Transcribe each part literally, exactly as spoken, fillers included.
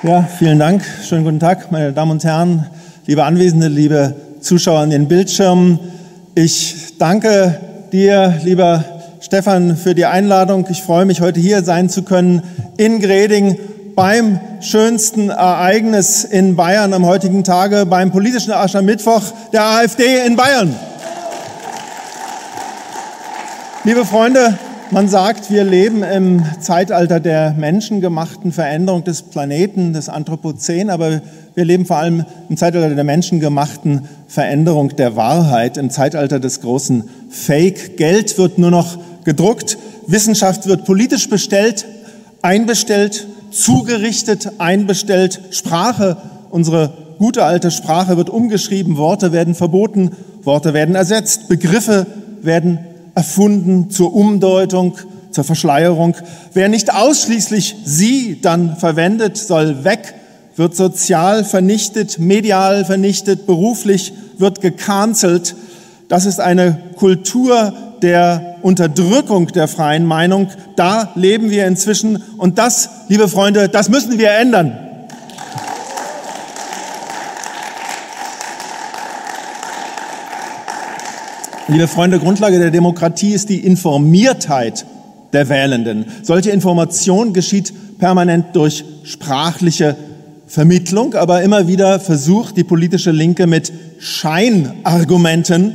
Ja, vielen Dank. Schönen guten Tag, meine Damen und Herren, liebe Anwesende, liebe Zuschauer an den Bildschirmen. Ich danke dir, lieber Stefan, für die Einladung. Ich freue mich, heute hier sein zu können in Greding beim schönsten Ereignis in Bayern am heutigen Tage, beim politischen Aschermittwoch der AfD in Bayern. Liebe Freunde, man sagt, wir leben im Zeitalter der menschengemachten Veränderung des Planeten, des Anthropozän, aber wir leben vor allem im Zeitalter der menschengemachten Veränderung der Wahrheit, im Zeitalter des großen Fake. Geld wird nur noch gedruckt, Wissenschaft wird politisch bestellt, einbestellt, zugerichtet, einbestellt, Sprache, unsere gute alte Sprache wird umgeschrieben, Worte werden verboten, Worte werden ersetzt, Begriffe werden erfunden zur Umdeutung, zur Verschleierung. Wer nicht ausschließlich sie dann verwendet, soll weg, wird sozial vernichtet, medial vernichtet, beruflich wird gecancelt. Das ist eine Kultur der Unterdrückung der freien Meinung. Da leben wir inzwischen und das, liebe Freunde, das müssen wir ändern. Liebe Freunde, Grundlage der Demokratie ist die Informiertheit der Wählenden. Solche Information geschieht permanent durch sprachliche Vermittlung, aber immer wieder versucht die politische Linke mit Scheinargumenten,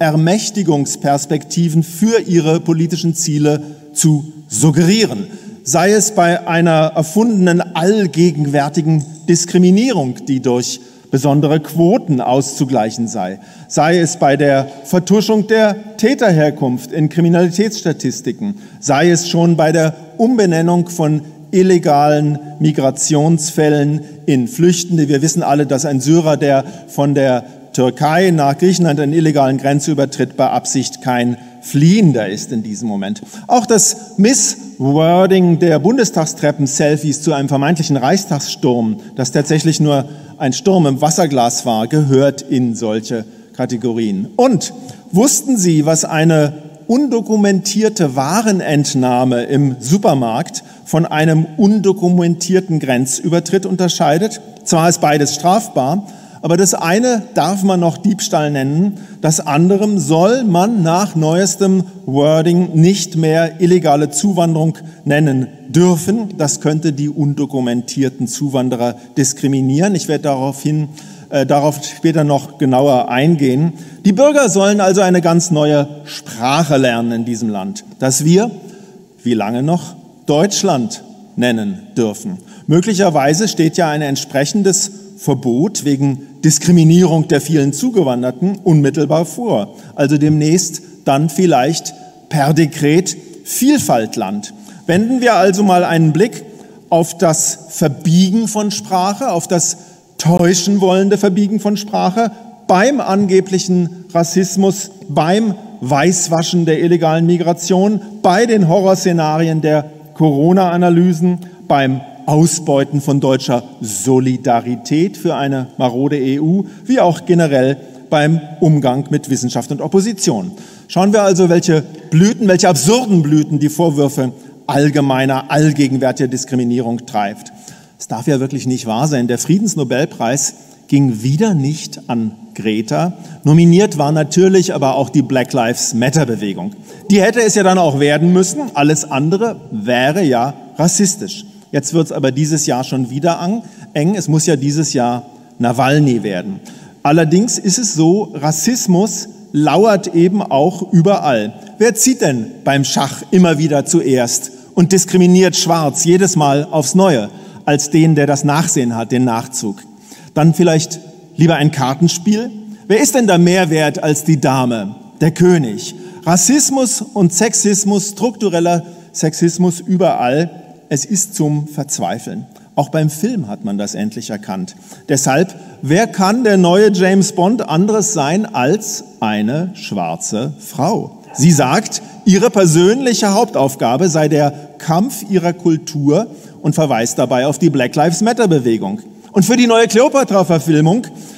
Ermächtigungsperspektiven für ihre politischen Ziele zu suggerieren. Sei es bei einer erfundenen allgegenwärtigen Diskriminierung, die durch besondere Quoten auszugleichen sei, sei es bei der Vertuschung der Täterherkunft in Kriminalitätsstatistiken, sei es schon bei der Umbenennung von illegalen Migrationsfällen in Flüchtende. Wir wissen alle, dass ein Syrer, der von der Türkei nach Griechenland einen illegalen Grenzübertritt bei Absicht kein Fliehender ist in diesem Moment. Auch das Misswording der Bundestagstreppen-Selfies zu einem vermeintlichen Reichstagssturm, das tatsächlich nur ein Sturm im Wasserglas war, gehört in solche Kategorien. Und wussten Sie, was eine undokumentierte Warenentnahme im Supermarkt von einem undokumentierten Grenzübertritt unterscheidet? Zwar ist beides strafbar, aber das eine darf man noch Diebstahl nennen, das andere soll man nach neuestem Wording nicht mehr illegale Zuwanderung nennen dürfen. Das könnte die undokumentierten Zuwanderer diskriminieren. Ich werde daraufhin, äh, darauf später noch genauer eingehen. Die Bürger sollen also eine ganz neue Sprache lernen in diesem Land, das wir, wie lange noch, Deutschland nennen dürfen. Möglicherweise steht ja ein entsprechendes Verbot wegen Diskriminierung der vielen Zugewanderten unmittelbar vor. Also demnächst dann vielleicht per Dekret Vielfaltland. Wenden wir also mal einen Blick auf das Verbiegen von Sprache, auf das täuschen wollende Verbiegen von Sprache beim angeblichen Rassismus, beim Weißwaschen der illegalen Migration, bei den Horrorszenarien der Corona-Analysen, beim Ausbeuten von deutscher Solidarität für eine marode E U, wie auch generell beim Umgang mit Wissenschaft und Opposition. Schauen wir also, welche Blüten, welche absurden Blüten die Vorwürfe allgemeiner, allgegenwärtiger Diskriminierung treibt. Es darf ja wirklich nicht wahr sein. Der Friedensnobelpreis ging wieder nicht an Greta. Nominiert war natürlich aber auch die Black Lives Matter-Bewegung. Die hätte es ja dann auch werden müssen. Alles andere wäre ja rassistisch. Jetzt wird es aber dieses Jahr schon wieder eng. Es muss ja dieses Jahr Nawalny werden. Allerdings ist es so, Rassismus lauert eben auch überall. Wer zieht denn beim Schach immer wieder zuerst und diskriminiert Schwarz jedes Mal aufs Neue als den, der das Nachsehen hat, den Nachzug? Dann vielleicht lieber ein Kartenspiel? Wer ist denn da mehr wert als die Dame, der König? Rassismus und Sexismus, struktureller Sexismus überall. Es ist zum Verzweifeln. Auch beim Film hat man das endlich erkannt. Deshalb, wer kann der neue James Bond anderes sein als eine schwarze Frau? Sie sagt, ihre persönliche Hauptaufgabe sei der Kampf ihrer Kultur und verweist dabei auf die Black Lives Matter Bewegung. Und für die neue Kleopatra-Verfilmung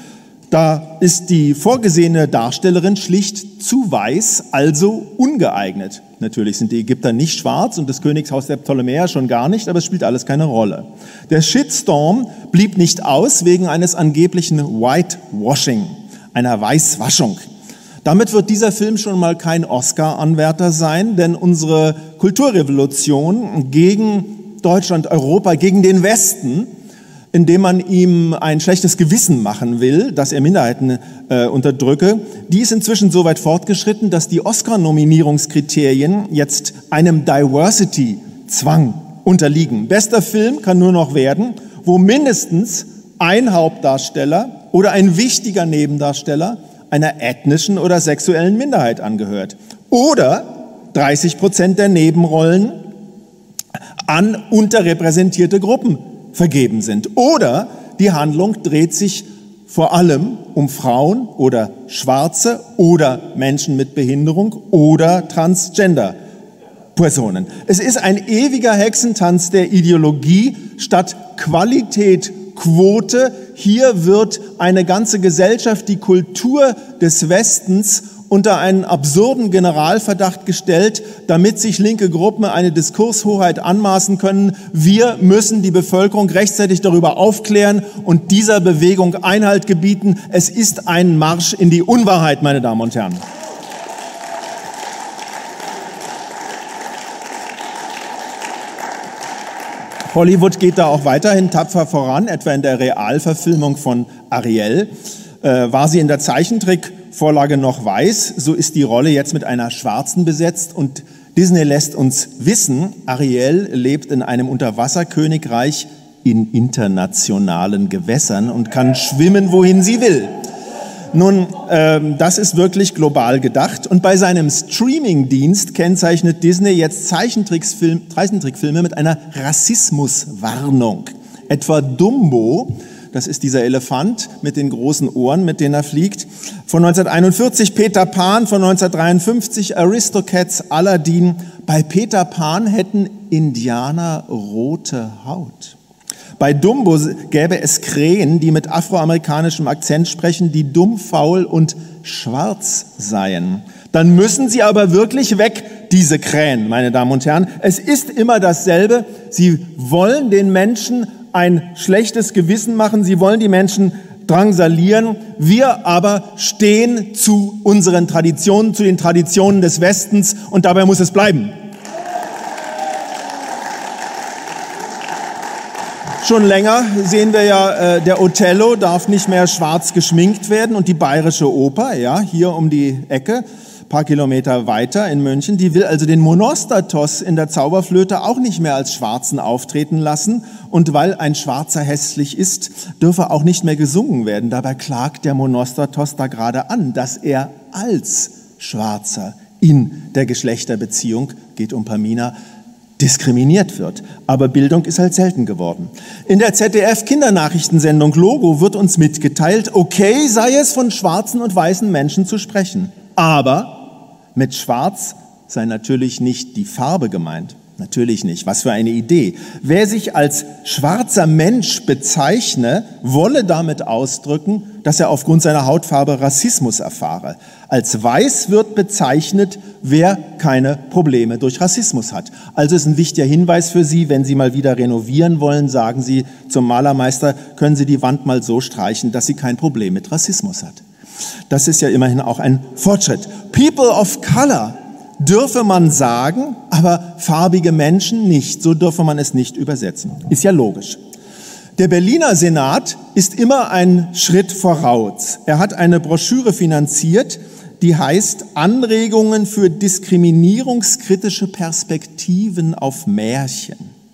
Da ist die vorgesehene Darstellerin schlicht zu weiß, also ungeeignet. Natürlich sind die Ägypter nicht schwarz und das Königshaus der Ptolemäer schon gar nicht, aber es spielt alles keine Rolle. Der Shitstorm blieb nicht aus wegen eines angeblichen Whitewashing, einer Weißwaschung. Damit wird dieser Film schon mal kein Oscar-Anwärter sein, denn unsere Kulturrevolution gegen Deutschland, Europa, gegen den Westen, indem man ihm ein schlechtes Gewissen machen will, dass er Minderheiten äh, unterdrücke, die ist inzwischen so weit fortgeschritten, dass die Oscar-Nominierungskriterien jetzt einem Diversity-Zwang unterliegen. Bester Film kann nur noch werden, wo mindestens ein Hauptdarsteller oder ein wichtiger Nebendarsteller einer ethnischen oder sexuellen Minderheit angehört. Oder dreißig Prozent der Nebenrollen an unterrepräsentierte Gruppen vergeben sind. Oder die Handlung dreht sich vor allem um Frauen oder Schwarze oder Menschen mit Behinderung oder Transgender-Personen. Es ist ein ewiger Hexentanz der Ideologie statt Qualität, Quote. Hier wird eine ganze Gesellschaft, die Kultur des Westens, unter einen absurden Generalverdacht gestellt, damit sich linke Gruppen eine Diskurshoheit anmaßen können. Wir müssen die Bevölkerung rechtzeitig darüber aufklären und dieser Bewegung Einhalt gebieten. Es ist ein Marsch in die Unwahrheit, meine Damen und Herren. Hollywood geht da auch weiterhin tapfer voran, etwa in der Realverfilmung von Ariel. Äh, war sie in der Zeichentrick Vorlage noch weiß, so ist die Rolle jetzt mit einer Schwarzen besetzt und Disney lässt uns wissen, Ariel lebt in einem Unterwasserkönigreich in internationalen Gewässern und kann schwimmen, wohin sie will. Nun, ähm, das ist wirklich global gedacht und bei seinem Streamingdienst kennzeichnet Disney jetzt Zeichentricksfilm, Zeichentrickfilme mit einer Rassismuswarnung. Etwa Dumbo, das ist dieser Elefant mit den großen Ohren, mit denen er fliegt. Von neunzehnhunderteinundvierzig Peter Pan, von neunzehnhundertdreiundfünfzig Aristocats, Aladdin. Bei Peter Pan hätten Indianer rote Haut. Bei Dumbo gäbe es Krähen, die mit afroamerikanischem Akzent sprechen, die dumm, faul und schwarz seien. Dann müssen sie aber wirklich weg, diese Krähen, meine Damen und Herren. Es ist immer dasselbe. Sie wollen den Menschen ein schlechtes Gewissen machen. Sie wollen die Menschen drangsalieren. Wir aber stehen zu unseren Traditionen, zu den Traditionen des Westens und dabei muss es bleiben. Schon länger sehen wir ja, äh, der Othello darf nicht mehr schwarz geschminkt werden und die Bayerische Oper, ja, hier um die Ecke, paar Kilometer weiter in München, die will also den Monostatos in der Zauberflöte auch nicht mehr als Schwarzen auftreten lassen. Und weil ein Schwarzer hässlich ist, dürfe auch nicht mehr gesungen werden. Dabei klagt der Monostatos da gerade an, dass er als Schwarzer in der Geschlechterbeziehung, geht um Pamina, diskriminiert wird. Aber Bildung ist halt selten geworden. In der Z D F-Kindernachrichtensendung Logo wird uns mitgeteilt, okay sei es, von schwarzen und weißen Menschen zu sprechen. Aber mit Schwarz sei natürlich nicht die Farbe gemeint. Natürlich nicht. Was für eine Idee. Wer sich als schwarzer Mensch bezeichne, wolle damit ausdrücken, dass er aufgrund seiner Hautfarbe Rassismus erfahre. Als weiß wird bezeichnet, wer keine Probleme durch Rassismus hat. Also ist ein wichtiger Hinweis für Sie, wenn Sie mal wieder renovieren wollen, sagen Sie zum Malermeister, können Sie die Wand mal so streichen, dass sie kein Problem mit Rassismus hat. Das ist ja immerhin auch ein Fortschritt. People of Color dürfe man sagen, aber farbige Menschen nicht. So dürfe man es nicht übersetzen. Ist ja logisch. Der Berliner Senat ist immer ein Schritt voraus. Er hat eine Broschüre finanziert, die heißt Anregungen für diskriminierungskritische Perspektiven auf Märchen.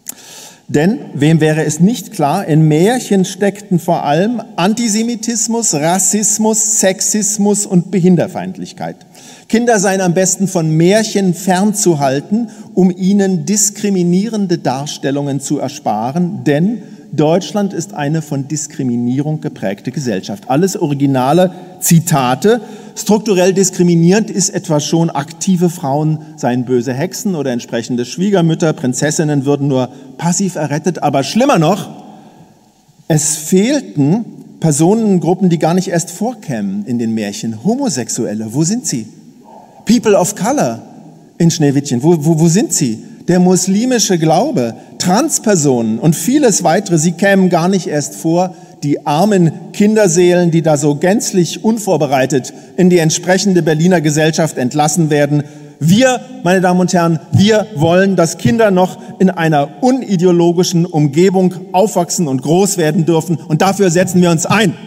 Denn, wem wäre es nicht klar, in Märchen steckten vor allem Antisemitismus, Rassismus, Sexismus und Behinderfeindlichkeit. Kinder seien am besten von Märchen fernzuhalten, um ihnen diskriminierende Darstellungen zu ersparen, denn Deutschland ist eine von Diskriminierung geprägte Gesellschaft. Alles originale Zitate. Strukturell diskriminierend ist etwa schon, aktive Frauen seien böse Hexen oder entsprechende Schwiegermütter, Prinzessinnen würden nur passiv errettet. Aber schlimmer noch, es fehlten Personengruppen, die gar nicht erst vorkämen in den Märchen. Homosexuelle, wo sind sie? People of Color in Schneewittchen, wo, wo, wo sind sie? Der muslimische Glaube, Transpersonen und vieles weitere, sie kämen gar nicht erst vor. Die armen Kinderseelen, die da so gänzlich unvorbereitet in die entsprechende Berliner Gesellschaft entlassen werden. Wir, meine Damen und Herren, wir wollen, dass Kinder noch in einer unideologischen Umgebung aufwachsen und groß werden dürfen. Und dafür setzen wir uns ein.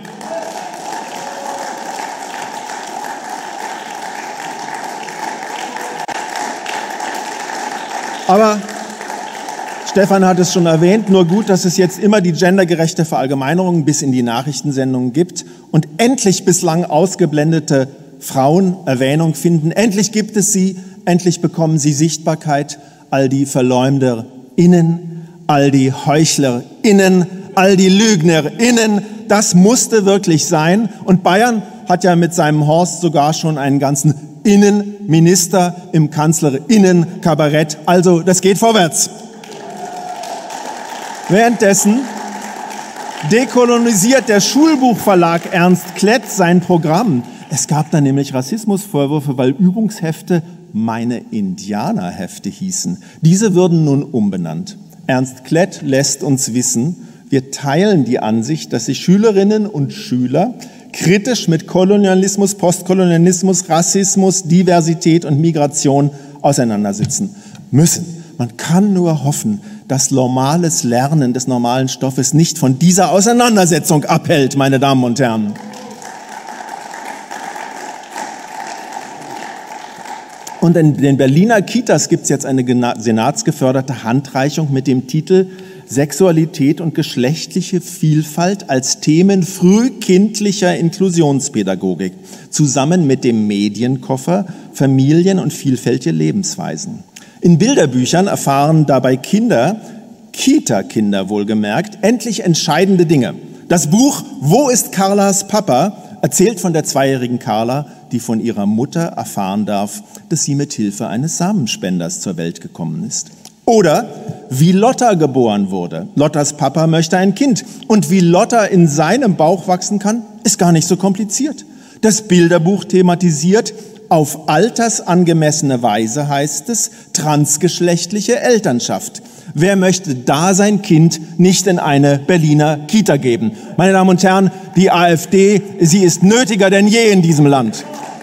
Aber Stefan hat es schon erwähnt, nur gut, dass es jetzt immer die gendergerechte Verallgemeinerung bis in die Nachrichtensendungen gibt und endlich bislang ausgeblendete Frauen Erwähnung finden. Endlich gibt es sie, endlich bekommen sie Sichtbarkeit. All die VerleumderInnen, all die HeuchlerInnen, all die LügnerInnen, das musste wirklich sein. Und Bayern hat ja mit seinem Horst sogar schon einen ganzen Innenminister im KanzlerInnen-Kabarett. Also, das geht vorwärts. Währenddessen dekolonisiert der Schulbuchverlag Ernst Klett sein Programm. Es gab da nämlich Rassismusvorwürfe, weil Übungshefte meine Indianerhefte hießen. Diese würden nun umbenannt. Ernst Klett lässt uns wissen, wir teilen die Ansicht, dass sich Schülerinnen und Schüler kritisch mit Kolonialismus, Postkolonialismus, Rassismus, Diversität und Migration auseinandersetzen müssen. Man kann nur hoffen, dass normales Lernen des normalen Stoffes nicht von dieser Auseinandersetzung abhält, meine Damen und Herren. Und in den Berliner Kitas gibt es jetzt eine senatsgeförderte Handreichung mit dem Titel Sexualität und geschlechtliche Vielfalt als Themen frühkindlicher Inklusionspädagogik, zusammen mit dem Medienkoffer Familien und vielfältige Lebensweisen. In Bilderbüchern erfahren dabei Kinder, Kita-Kinder wohlgemerkt, endlich entscheidende Dinge. Das Buch Wo ist Carlas Papa? Erzählt von der zweijährigen Carla, die von ihrer Mutter erfahren darf, dass sie mit Hilfe eines Samenspenders zur Welt gekommen ist. Oder wie Lotta geboren wurde. Lottas Papa möchte ein Kind. Und wie Lotta in seinem Bauch wachsen kann, ist gar nicht so kompliziert. Das Bilderbuch thematisiert auf altersangemessene Weise, heißt es, transgeschlechtliche Elternschaft. Wer möchte da sein Kind nicht in eine Berliner Kita geben? Meine Damen und Herren, die AfD, sie ist nötiger denn je in diesem Land.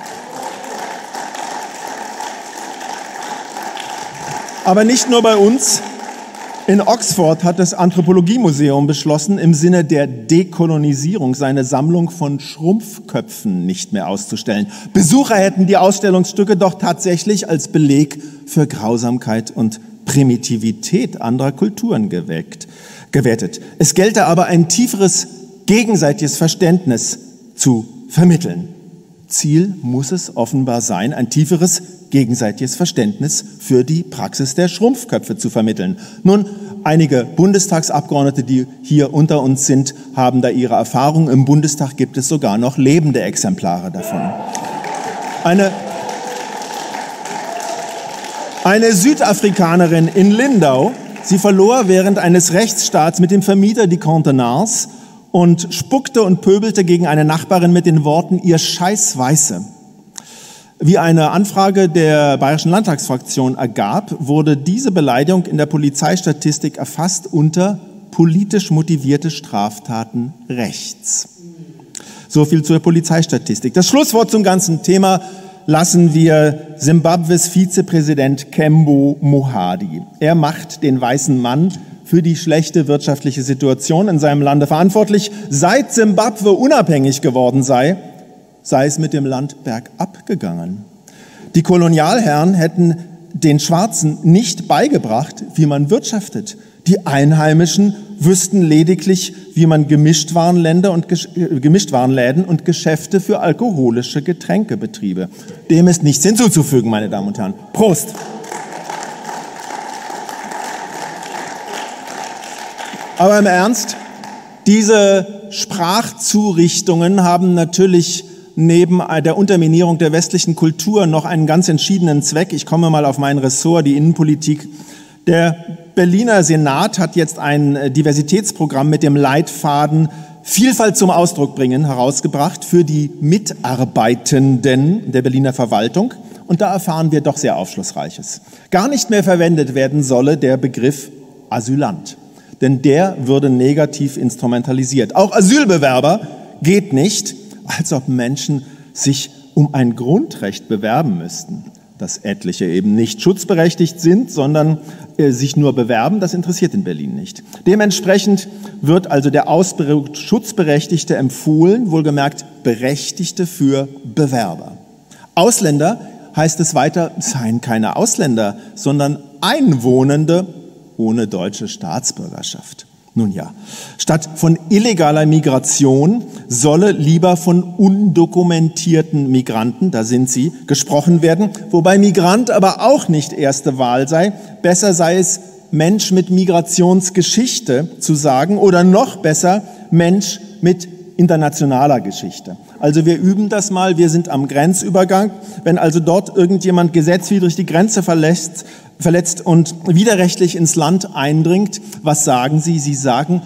Aber nicht nur bei uns. In Oxford hat das Anthropologiemuseum beschlossen, im Sinne der Dekolonisierung seine Sammlung von Schrumpfköpfen nicht mehr auszustellen. Besucher hätten die Ausstellungsstücke doch tatsächlich als Beleg für Grausamkeit und Primitivität anderer Kulturen geweckt, gewertet. Es gelte aber ein tieferes gegenseitiges Verständnis zu vermitteln. Ziel muss es offenbar sein, ein tieferes gegenseitiges Verständnis für die Praxis der Schrumpfköpfe zu vermitteln. Nun, einige Bundestagsabgeordnete, die hier unter uns sind, haben da ihre Erfahrungen. Im Bundestag gibt es sogar noch lebende Exemplare davon. Eine, eine Südafrikanerin in Lindau, sie verlor während eines Rechtsstaats mit dem Vermieter die Contenance und spuckte und pöbelte gegen eine Nachbarin mit den Worten, ihr Scheißweiße. Wie eine Anfrage der Bayerischen Landtagsfraktion ergab, wurde diese Beleidigung in der Polizeistatistik erfasst unter politisch motivierte Straftaten rechts. So viel zur Polizeistatistik. Das Schlusswort zum ganzen Thema lassen wir Simbabwes Vizepräsident Kembo Mohadi. Er macht den weißen Mann für die schlechte wirtschaftliche Situation in seinem Lande verantwortlich. Seit Simbabwe unabhängig geworden sei, sei es mit dem Land bergab gegangen. Die Kolonialherren hätten den Schwarzen nicht beigebracht, wie man wirtschaftet. Die Einheimischen wüssten lediglich, wie man Gemischtwarenländer und Gemischtwarenläden und Geschäfte für alkoholische Getränkebetriebe. Dem ist nichts hinzuzufügen, meine Damen und Herren. Prost! Aber im Ernst, diese Sprachzurichtungen haben natürlich neben der Unterminierung der westlichen Kultur noch einen ganz entschiedenen Zweck. Ich komme mal auf mein Ressort, die Innenpolitik. Der Berliner Senat hat jetzt ein Diversitätsprogramm mit dem Leitfaden Vielfalt zum Ausdruck bringen, herausgebracht für die Mitarbeitenden der Berliner Verwaltung. Und da erfahren wir doch sehr Aufschlussreiches. Gar nicht mehr verwendet werden solle der Begriff Asylant, denn der würde negativ instrumentalisiert. Auch Asylbewerber geht nicht, als ob Menschen sich um ein Grundrecht bewerben müssten. Dass etliche eben nicht schutzberechtigt sind, sondern äh, sich nur bewerben, das interessiert in Berlin nicht. Dementsprechend wird also der Ausdruck Schutzberechtigte empfohlen, wohlgemerkt Berechtigte für Bewerber. Ausländer, heißt es weiter, seien keine Ausländer, sondern Einwohnende ohne deutsche Staatsbürgerschaft. Nun ja, statt von illegaler Migration solle lieber von undokumentierten Migranten, da sind sie, gesprochen werden, wobei Migrant aber auch nicht erste Wahl sei. Besser sei es, Mensch mit Migrationsgeschichte zu sagen oder noch besser, Mensch mit internationaler Geschichte. Also wir üben das mal, wir sind am Grenzübergang. Wenn also dort irgendjemand gesetzwidrig die Grenze verlässt, verletzt und widerrechtlich ins Land eindringt, was sagen Sie? Sie sagen,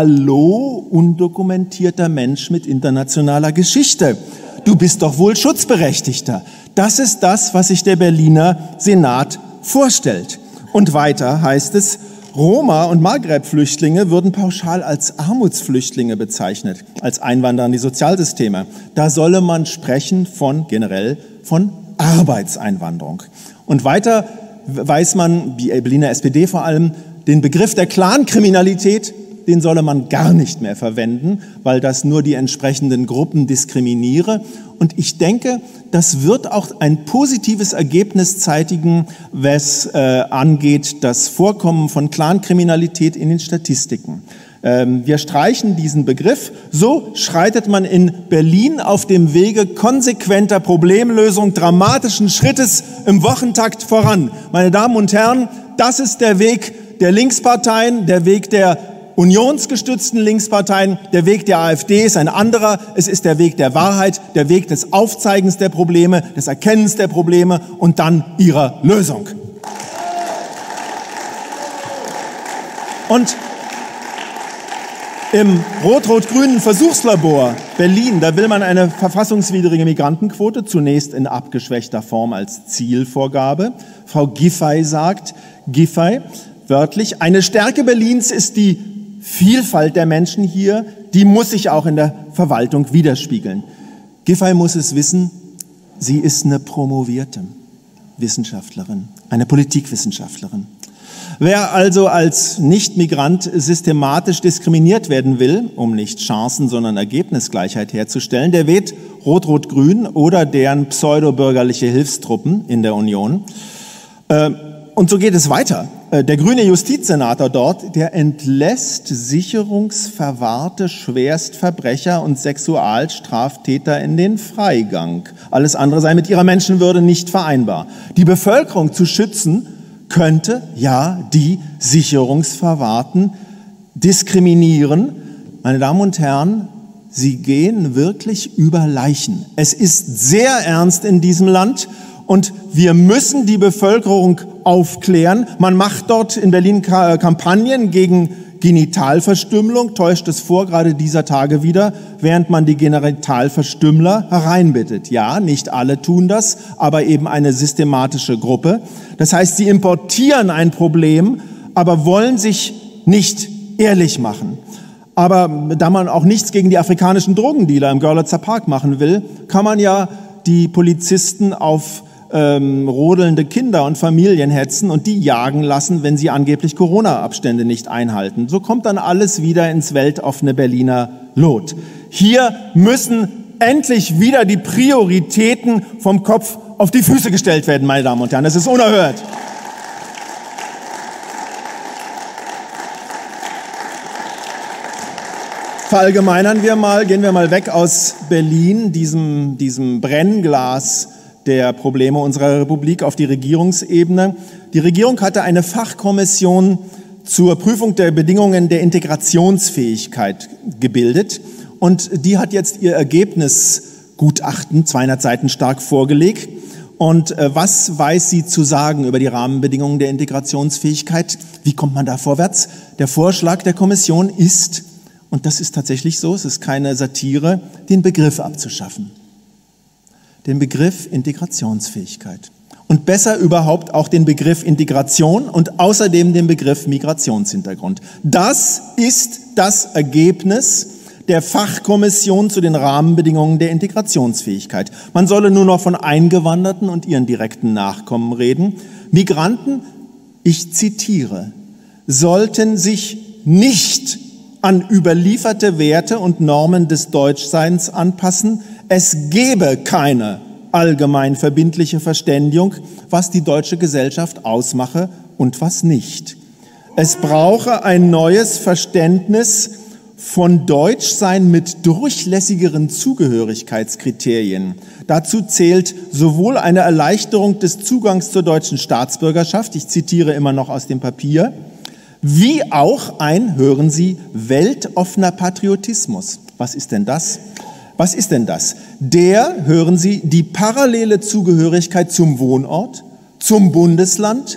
hallo, undokumentierter Mensch mit internationaler Geschichte. Du bist doch wohl Schutzberechtigter. Das ist das, was sich der Berliner Senat vorstellt. Und weiter heißt es, Roma- und Maghreb-Flüchtlinge würden pauschal als Armutsflüchtlinge bezeichnet, als Einwanderer in die Sozialsysteme. Da solle man sprechen von, generell, von Arbeitseinwanderung. Und weiter weiß man, die Berliner S P D vor allem, den Begriff der Clankriminalität, den solle man gar nicht mehr verwenden, weil das nur die entsprechenden Gruppen diskriminiere. Und ich denke, das wird auch ein positives Ergebnis zeitigen, was äh, angeht das Vorkommen von Clankriminalität in den Statistiken. Ähm, wir streichen diesen Begriff. So schreitet man in Berlin auf dem Wege konsequenter Problemlösung dramatischen Schrittes im Wochentakt voran. Meine Damen und Herren, das ist der Weg der Linksparteien, der Weg der unionsgestützten Linksparteien. Der Weg der AfD ist ein anderer. Es ist der Weg der Wahrheit, der Weg des Aufzeigens der Probleme, des Erkennens der Probleme und dann ihrer Lösung. Und im rot-rot-grünen Versuchslabor Berlin, da will man eine verfassungswidrige Migrantenquote, zunächst in abgeschwächter Form als Zielvorgabe. Frau Giffey sagt, Giffey, wörtlich, eine Stärke Berlins ist die Vielfalt der Menschen hier, die muss sich auch in der Verwaltung widerspiegeln. Giffey muss es wissen, sie ist eine promovierte Wissenschaftlerin, eine Politikwissenschaftlerin. Wer also als Nicht-Migrant systematisch diskriminiert werden will, um nicht Chancen, sondern Ergebnisgleichheit herzustellen, der wählt Rot-Rot-Grün oder deren pseudobürgerliche Hilfstruppen in der Union. Und so geht es weiter. Der grüne Justizsenator dort, der entlässt sicherungsverwahrte Schwerstverbrecher und Sexualstraftäter in den Freigang. Alles andere sei mit ihrer Menschenwürde nicht vereinbar. Die Bevölkerung zu schützen, könnte ja die Sicherungsverwahrten diskriminieren. Meine Damen und Herren, sie gehen wirklich über Leichen. Es ist sehr ernst in diesem Land und wir müssen die Bevölkerung aufklären. Man macht dort in Berlin Kampagnen gegen Genitalverstümmelung, täuscht es vor, gerade dieser Tage wieder, während man die Genitalverstümmler hereinbittet. Ja, nicht alle tun das, aber eben eine systematische Gruppe. Das heißt, sie importieren ein Problem, aber wollen sich nicht ehrlich machen. Aber da man auch nichts gegen die afrikanischen Drogendealer im Görlitzer Park machen will, kann man ja die Polizisten auf Ähm, rodelnde Kinder und Familien hetzen und die jagen lassen, wenn sie angeblich Corona-Abstände nicht einhalten. So kommt dann alles wieder ins weltoffene Berliner Lot. Hier müssen endlich wieder die Prioritäten vom Kopf auf die Füße gestellt werden, meine Damen und Herren. Das ist unerhört. Verallgemeinern wir mal, gehen wir mal weg aus Berlin, diesem, diesem Brennglas der Probleme unserer Republik, auf die Regierungsebene. Die Regierung hatte eine Fachkommission zur Prüfung der Bedingungen der Integrationsfähigkeit gebildet und die hat jetzt ihr Ergebnisgutachten, zweihundert Seiten stark, vorgelegt. Und äh, was weiß sie zu sagen über die Rahmenbedingungen der Integrationsfähigkeit? Wie kommt man da vorwärts? Der Vorschlag der Kommission ist, und das ist tatsächlich so, es ist keine Satire, den Begriff abzuschaffen. Den Begriff Integrationsfähigkeit. Und besser überhaupt auch den Begriff Integration und außerdem den Begriff Migrationshintergrund. Das ist das Ergebnis der Fachkommission zu den Rahmenbedingungen der Integrationsfähigkeit. Man solle nur noch von Eingewanderten und ihren direkten Nachkommen reden. Migranten, ich zitiere, sollten sich nicht an überlieferte Werte und Normen des Deutschseins anpassen. Es gebe keine allgemein verbindliche Verständigung, was die deutsche Gesellschaft ausmache und was nicht. Es brauche ein neues Verständnis von Deutschsein mit durchlässigeren Zugehörigkeitskriterien. Dazu zählt sowohl eine Erleichterung des Zugangs zur deutschen Staatsbürgerschaft, ich zitiere immer noch aus dem Papier, wie auch ein, hören Sie, weltoffener Patriotismus. Was ist denn das? Was ist denn das? Der, hören Sie, die parallele Zugehörigkeit zum Wohnort, zum Bundesland,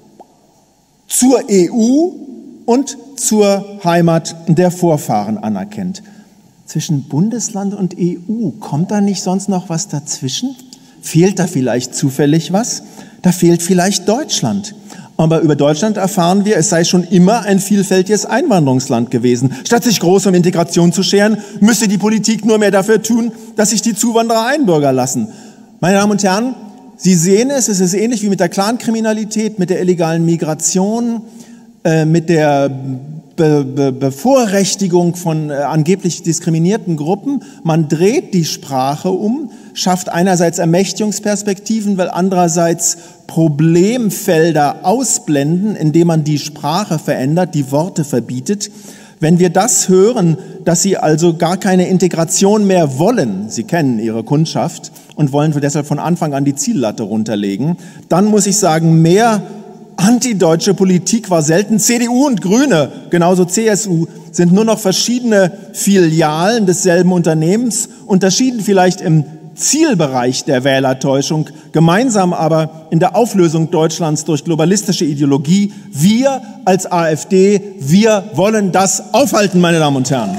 zur E U und zur Heimat der Vorfahren anerkennt. Zwischen Bundesland und E U, kommt da nicht sonst noch was dazwischen? Fehlt da vielleicht zufällig was? Da fehlt vielleicht Deutschland. Aber über Deutschland erfahren wir, es sei schon immer ein vielfältiges Einwanderungsland gewesen. Statt sich groß um Integration zu scheren, müsste die Politik nur mehr dafür tun, dass sich die Zuwanderer einbürgern lassen. Meine Damen und Herren, Sie sehen es, es ist ähnlich wie mit der Clankriminalität, mit der illegalen Migration, äh, mit der Be- Be- Bevorrechtigung von äh, angeblich diskriminierten Gruppen. Man dreht die Sprache um, schafft einerseits Ermächtigungsperspektiven, weil andererseits Problemfelder ausblenden, indem man die Sprache verändert, die Worte verbietet. Wenn wir das hören, dass Sie also gar keine Integration mehr wollen, Sie kennen Ihre Kundschaft und wollen deshalb von Anfang an die Ziellatte runterlegen, dann muss ich sagen, mehr antideutsche Politik war selten. C D U und Grüne, genauso C S U, sind nur noch verschiedene Filialen desselben Unternehmens, unterschieden vielleicht im Zielbereich der Wählertäuschung, gemeinsam aber in der Auflösung Deutschlands durch globalistische Ideologie. Wir als AfD, wir wollen das aufhalten, meine Damen und Herren.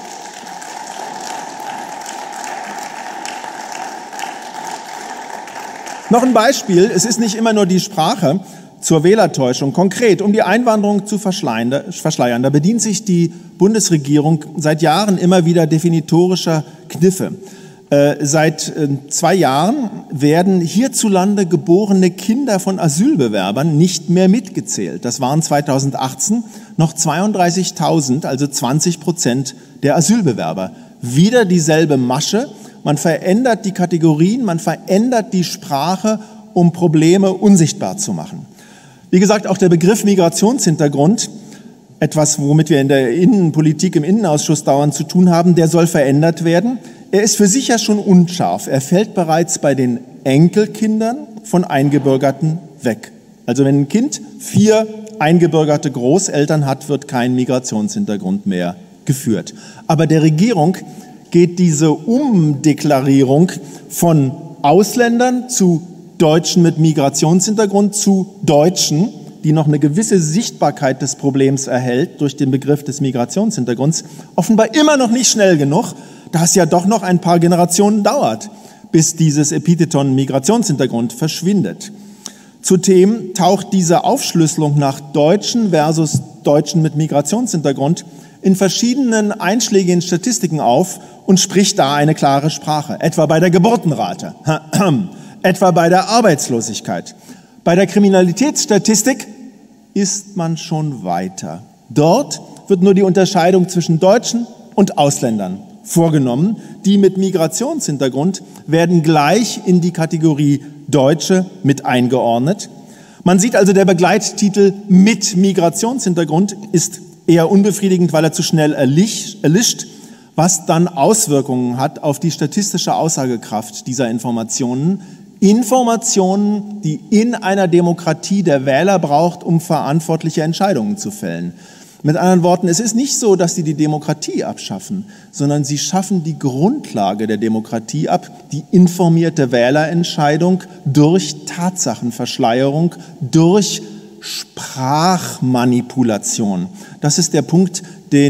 Noch ein Beispiel, es ist nicht immer nur die Sprache zur Wählertäuschung. Konkret, um die Einwanderung zu verschleiern, da bedient sich die Bundesregierung seit Jahren immer wieder definitorischer Kniffe. Äh, seit äh, zwei Jahren werden hierzulande geborene Kinder von Asylbewerbern nicht mehr mitgezählt. Das waren zweitausendachtzehn noch zweiunddreißigtausend, also zwanzig Prozent der Asylbewerber. Wieder dieselbe Masche. Man verändert die Kategorien, man verändert die Sprache, um Probleme unsichtbar zu machen. Wie gesagt, auch der Begriff Migrationshintergrund, etwas, womit wir in der Innenpolitik im Innenausschuss dauernd zu tun haben, der soll verändert werden. Er ist für sich ja schon unscharf. Er fällt bereits bei den Enkelkindern von Eingebürgerten weg. Also wenn ein Kind vier eingebürgerte Großeltern hat, wird kein Migrationshintergrund mehr geführt. Aber der Regierung geht diese Umdeklarierung von Ausländern zu Deutschen mit Migrationshintergrund zu Deutschen, die noch eine gewisse Sichtbarkeit des Problems erhält durch den Begriff des Migrationshintergrunds, offenbar immer noch nicht schnell genug, da es ja doch noch ein paar Generationen dauert, bis dieses Epitheton Migrationshintergrund verschwindet. Zudem taucht diese Aufschlüsselung nach Deutschen versus Deutschen mit Migrationshintergrund in verschiedenen einschlägigen Statistiken auf und spricht da eine klare Sprache, etwa bei der Geburtenrate, etwa bei der Arbeitslosigkeit. Bei der Kriminalitätsstatistik ist man schon weiter. Dort wird nur die Unterscheidung zwischen Deutschen und Ausländern vorgenommen. Die mit Migrationshintergrund werden gleich in die Kategorie Deutsche mit eingeordnet. Man sieht also, der Begleittitel mit Migrationshintergrund ist eher unbefriedigend, weil er zu schnell erlischt, was dann Auswirkungen hat auf die statistische Aussagekraft dieser Informationen. Informationen, die in einer Demokratie der Wähler braucht, um verantwortliche Entscheidungen zu fällen. Mit anderen Worten, es ist nicht so, dass sie die Demokratie abschaffen, sondern sie schaffen die Grundlage der Demokratie ab, die informierte Wählerentscheidung durch Tatsachenverschleierung, durch Sprachmanipulation. Das ist der Punkt, den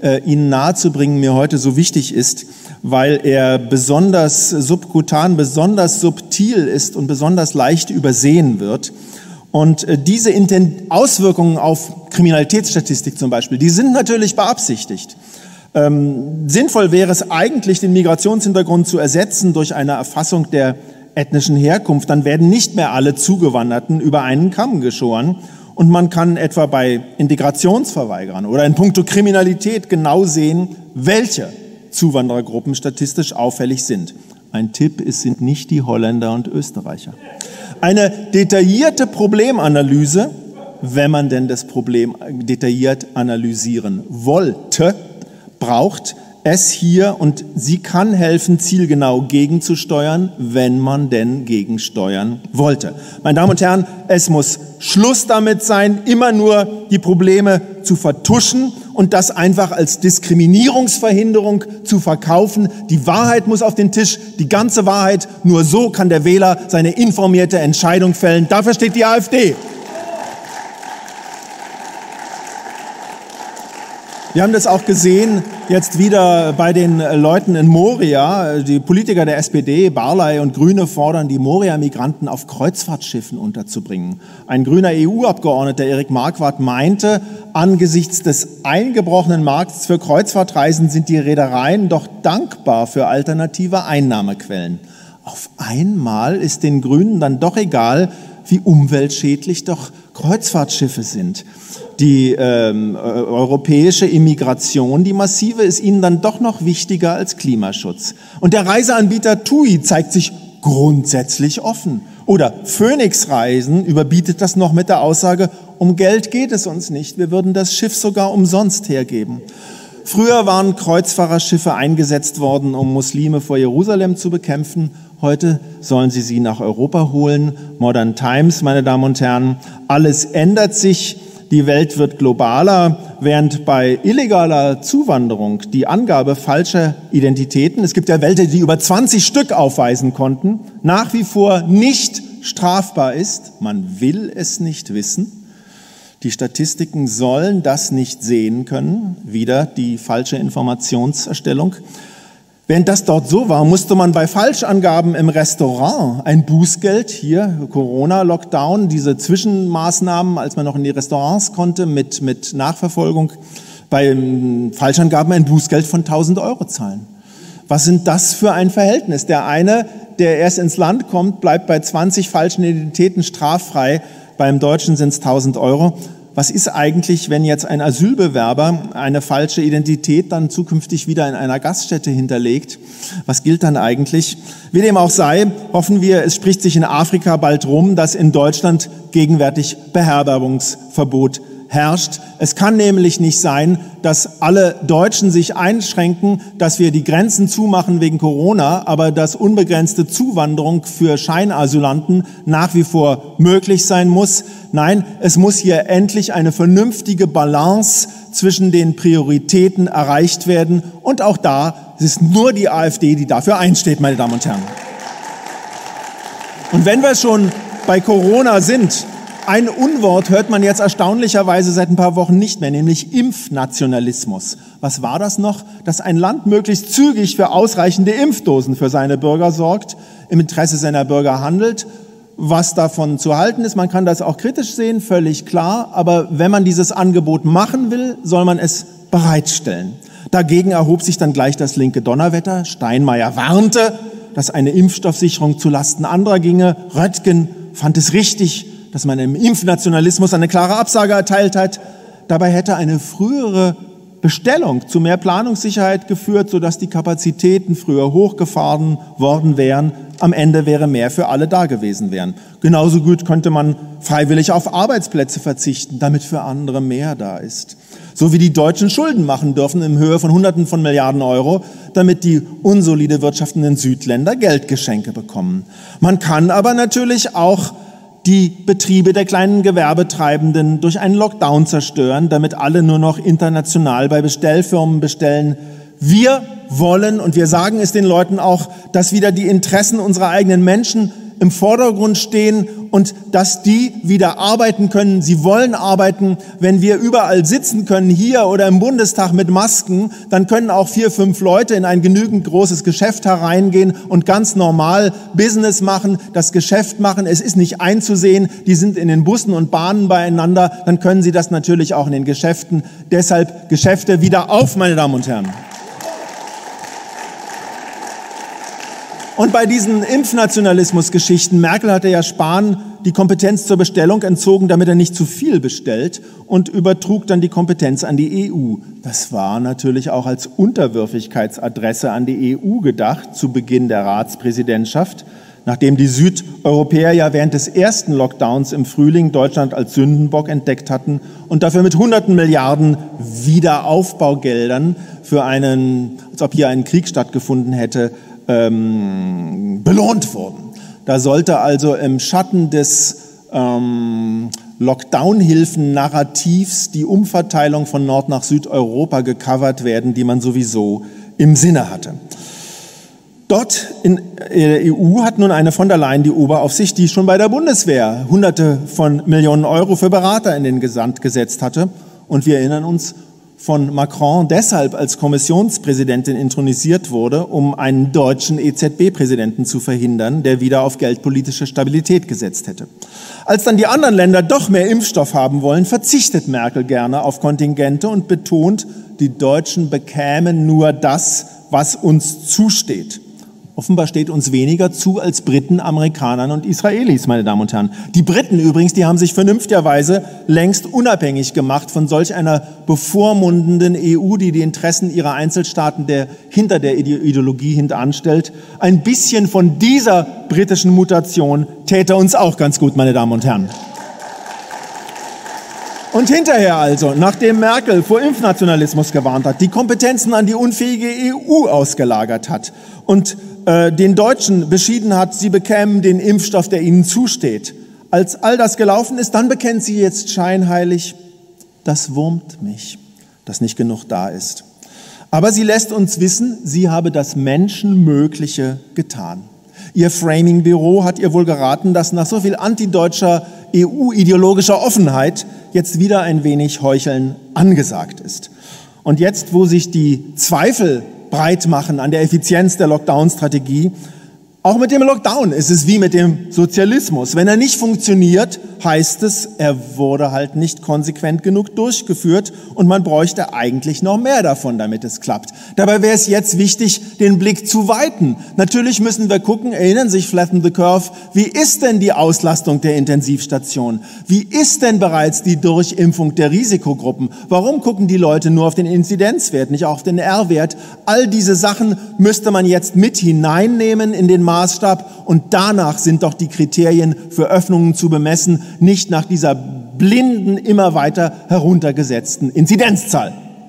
äh, Ihnen nahezubringen, mir heute so wichtig ist, weil er besonders subkutan, besonders subtil ist und besonders leicht übersehen wird. Und äh, diese Inten- Auswirkungen auf Kriminalitätsstatistik zum Beispiel, die sind natürlich beabsichtigt. Ähm, sinnvoll wäre es eigentlich, den Migrationshintergrund zu ersetzen durch eine Erfassung der ethnischen Herkunft. Dann werden nicht mehr alle Zugewanderten über einen Kamm geschoren. Und man kann etwa bei Integrationsverweigerern oder in puncto Kriminalität genau sehen, welche Zuwanderergruppen statistisch auffällig sind. Ein Tipp, es sind nicht die Holländer und Österreicher. Eine detaillierte Problemanalyse, wenn man denn das Problem detailliert analysieren wollte, braucht es hier, und sie kann helfen, zielgenau gegenzusteuern, wenn man denn gegensteuern wollte. Meine Damen und Herren, es muss Schluss damit sein, immer nur die Probleme zu vertuschen und das einfach als Diskriminierungsverhinderung zu verkaufen. Die Wahrheit muss auf den Tisch, die ganze Wahrheit. Nur so kann der Wähler seine informierte Entscheidung fällen. Dafür steht die AfD. Wir haben das auch gesehen, jetzt wieder bei den Leuten in Moria. Die Politiker der S P D, Barley und Grüne, fordern, die Moria-Migranten auf Kreuzfahrtschiffen unterzubringen. Ein grüner E U-Abgeordneter, Erik Marquardt, meinte, angesichts des eingebrochenen Markts für Kreuzfahrtreisen sind die Reedereien doch dankbar für alternative Einnahmequellen. Auf einmal ist den Grünen dann doch egal, wie umweltschädlich doch Kreuzfahrtschiffe sind. Die ähm, europäische Immigration, die massive, ist ihnen dann doch noch wichtiger als Klimaschutz. Und der Reiseanbieter TUI zeigt sich grundsätzlich offen. Oder Phoenix Reisen überbietet das noch mit der Aussage, um Geld geht es uns nicht, wir würden das Schiff sogar umsonst hergeben. Früher waren Kreuzfahrerschiffe eingesetzt worden, um Muslime vor Jerusalem zu bekämpfen. Heute sollen sie sie nach Europa holen. Modern Times, meine Damen und Herren. Alles ändert sich. Die Welt wird globaler, während bei illegaler Zuwanderung die Angabe falscher Identitäten, es gibt ja Wälder, die über zwanzig Stück aufweisen konnten, nach wie vor nicht strafbar ist. Man will es nicht wissen. Die Statistiken sollen das nicht sehen können. Wieder die falsche Informationserstellung. Während das dort so war, musste man bei Falschangaben im Restaurant ein Bußgeld, hier Corona-Lockdown, diese Zwischenmaßnahmen, als man noch in die Restaurants konnte mit, mit Nachverfolgung, bei Falschangaben ein Bußgeld von tausend Euro zahlen. Was sind das für ein Verhältnis? Der eine, der erst ins Land kommt, bleibt bei zwanzig falschen Identitäten straffrei, beim Deutschen sind es tausend Euro. Was ist eigentlich, wenn jetzt ein Asylbewerber eine falsche Identität dann zukünftig wieder in einer Gaststätte hinterlegt? Was gilt dann eigentlich? Wie dem auch sei, hoffen wir, es spricht sich in Afrika bald rum, dass in Deutschland gegenwärtig Beherbergungsverbot herrscht. Es kann nämlich nicht sein, dass alle Deutschen sich einschränken, dass wir die Grenzen zumachen wegen Corona, aber dass unbegrenzte Zuwanderung für Scheinasylanten nach wie vor möglich sein muss. Nein, es muss hier endlich eine vernünftige Balance zwischen den Prioritäten erreicht werden. Und auch da, es ist nur die AfD, die dafür einsteht, meine Damen und Herren. Und wenn wir schon bei Corona sind, ein Unwort hört man jetzt erstaunlicherweise seit ein paar Wochen nicht mehr, nämlich Impfnationalismus. Was war das noch? Dass ein Land möglichst zügig für ausreichende Impfdosen für seine Bürger sorgt, im Interesse seiner Bürger handelt. Was davon zu halten ist, man kann das auch kritisch sehen, völlig klar. Aber wenn man dieses Angebot machen will, soll man es bereitstellen. Dagegen erhob sich dann gleich das linke Donnerwetter. Steinmeier warnte, dass eine Impfstoffsicherung zulasten anderer ginge. Röttgen fand es richtig, dass man im Impfnationalismus eine klare Absage erteilt hat. Dabei hätte eine frühere Bestellung zu mehr Planungssicherheit geführt, sodass die Kapazitäten früher hochgefahren worden wären. Am Ende wäre mehr für alle da gewesen wären. Genauso gut könnte man freiwillig auf Arbeitsplätze verzichten, damit für andere mehr da ist. So wie die Deutschen Schulden machen dürfen in Höhe von Hunderten von Milliarden Euro, damit die unsolide wirtschaftenden Südländer Geldgeschenke bekommen. Man kann aber natürlich auch die Betriebe der kleinen Gewerbetreibenden durch einen Lockdown zerstören, damit alle nur noch international bei Bestellfirmen bestellen. Wir wollen, und wir sagen es den Leuten auch, dass wieder die Interessen unserer eigenen Menschen im Vordergrund stehen und dass die wieder arbeiten können. Sie wollen arbeiten. Wenn wir überall sitzen können, hier oder im Bundestag mit Masken, dann können auch vier, fünf Leute in ein genügend großes Geschäft hereingehen und ganz normal Business machen, das Geschäft machen. Es ist nicht einzusehen, die sind in den Bussen und Bahnen beieinander, dann können sie das natürlich auch in den Geschäften. Deshalb Geschäfte wieder auf, meine Damen und Herren. Und bei diesen Impfnationalismus-Geschichten, Merkel hatte ja Spahn die Kompetenz zur Bestellung entzogen, damit er nicht zu viel bestellt, und übertrug dann die Kompetenz an die E U. Das war natürlich auch als Unterwürfigkeitsadresse an die E U gedacht, zu Beginn der Ratspräsidentschaft, nachdem die Südeuropäer ja während des ersten Lockdowns im Frühling Deutschland als Sündenbock entdeckt hatten und dafür mit hunderten Milliarden Wiederaufbaugeldern für einen, als ob hier ein Krieg stattgefunden hätte, Ähm, belohnt wurden. Da sollte also im Schatten des ähm, Lockdown-Hilfen-Narrativs die Umverteilung von Nord- nach Südeuropa gecovert werden, die man sowieso im Sinne hatte. Dort in der E U hat nun eine von der Leyen die Oberaufsicht, die schon bei der Bundeswehr Hunderte von Millionen Euro für Berater in den Sand gesetzt hatte. Und wir erinnern uns, von Macron deshalb als Kommissionspräsidentin intronisiert wurde, um einen deutschen E Z B-Präsidenten zu verhindern, der wieder auf geldpolitische Stabilität gesetzt hätte. Als dann die anderen Länder doch mehr Impfstoff haben wollen, verzichtet Merkel gerne auf Kontingente und betont, die Deutschen bekämen nur das, was uns zusteht. Offenbar steht uns weniger zu als Briten, Amerikanern und Israelis, meine Damen und Herren. Die Briten übrigens, die haben sich vernünftigerweise längst unabhängig gemacht von solch einer bevormundenden E U, die die Interessen ihrer Einzelstaaten der, hinter der Ideologie hintanstellt. Ein bisschen von dieser britischen Mutation täte uns auch ganz gut, meine Damen und Herren. Und hinterher also, nachdem Merkel vor Impfnationalismus gewarnt hat, die Kompetenzen an die unfähige E U ausgelagert hat und äh, den Deutschen beschieden hat, sie bekämen den Impfstoff, der ihnen zusteht. Als all das gelaufen ist, dann bekennt sie jetzt scheinheilig, das wurmt mich, dass nicht genug da ist. Aber sie lässt uns wissen, sie habe das Menschenmögliche getan. Ihr Framing-Büro hat ihr wohl geraten, dass nach so viel antideutscher E U-ideologischer Offenheit jetzt wieder ein wenig Heucheln angesagt ist. Und jetzt, wo sich die Zweifel breit machen an der Effizienz der Lockdown-Strategie, auch mit dem Lockdown ist es wie mit dem Sozialismus. Wenn er nicht funktioniert, heißt es, er wurde halt nicht konsequent genug durchgeführt und man bräuchte eigentlich noch mehr davon, damit es klappt. Dabei wäre es jetzt wichtig, den Blick zu weiten. Natürlich müssen wir gucken, erinnern sich Flatten the Curve, wie ist denn die Auslastung der Intensivstation? Wie ist denn bereits die Durchimpfung der Risikogruppen? Warum gucken die Leute nur auf den Inzidenzwert, nicht auch auf den R-Wert? All diese Sachen müsste man jetzt mit hineinnehmen in den Maßstab und danach sind doch die Kriterien für Öffnungen zu bemessen, nicht nach dieser blinden, immer weiter heruntergesetzten Inzidenzzahl.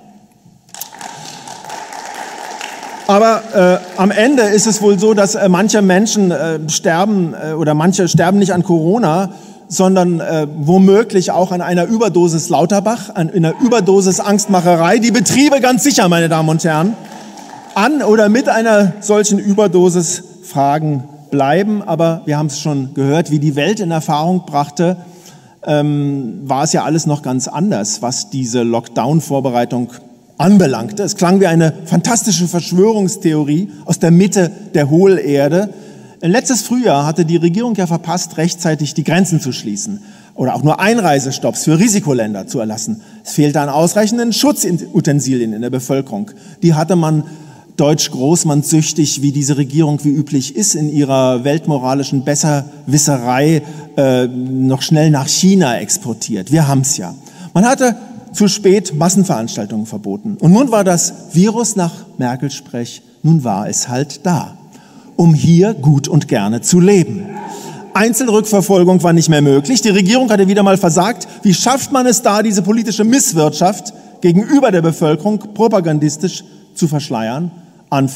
Aber äh, am Ende ist es wohl so, dass äh, manche Menschen äh, sterben äh, oder manche sterben nicht an Corona, sondern äh, womöglich auch an einer Überdosis Lauterbach, an einer Überdosis Angstmacherei. Die Betriebe ganz sicher, meine Damen und Herren, an oder mit einer solchen Überdosis Fragen bleiben, aber wir haben es schon gehört, wie die Welt in Erfahrung brachte, ähm, war es ja alles noch ganz anders, was diese Lockdown-Vorbereitung anbelangte. Es klang wie eine fantastische Verschwörungstheorie aus der Mitte der Hohlerde. Letztes Frühjahr hatte die Regierung ja verpasst, rechtzeitig die Grenzen zu schließen oder auch nur Einreisestopps für Risikoländer zu erlassen. Es fehlte an ausreichenden Schutzutensilien in der Bevölkerung. Die hatte man deutsch großmannsüchtig, wie diese Regierung wie üblich ist, in ihrer weltmoralischen Besserwisserei äh, noch schnell nach China exportiert. Wir haben's ja. Man hatte zu spät Massenveranstaltungen verboten. Und nun war das Virus nach Merkel Sprech, nun war es halt da, um hier gut und gerne zu leben. Einzelrückverfolgung war nicht mehr möglich. Die Regierung hatte wieder mal versagt. Wie schafft man es da, diese politische Misswirtschaft gegenüber der Bevölkerung propagandistisch zu verschleiern? Antwort,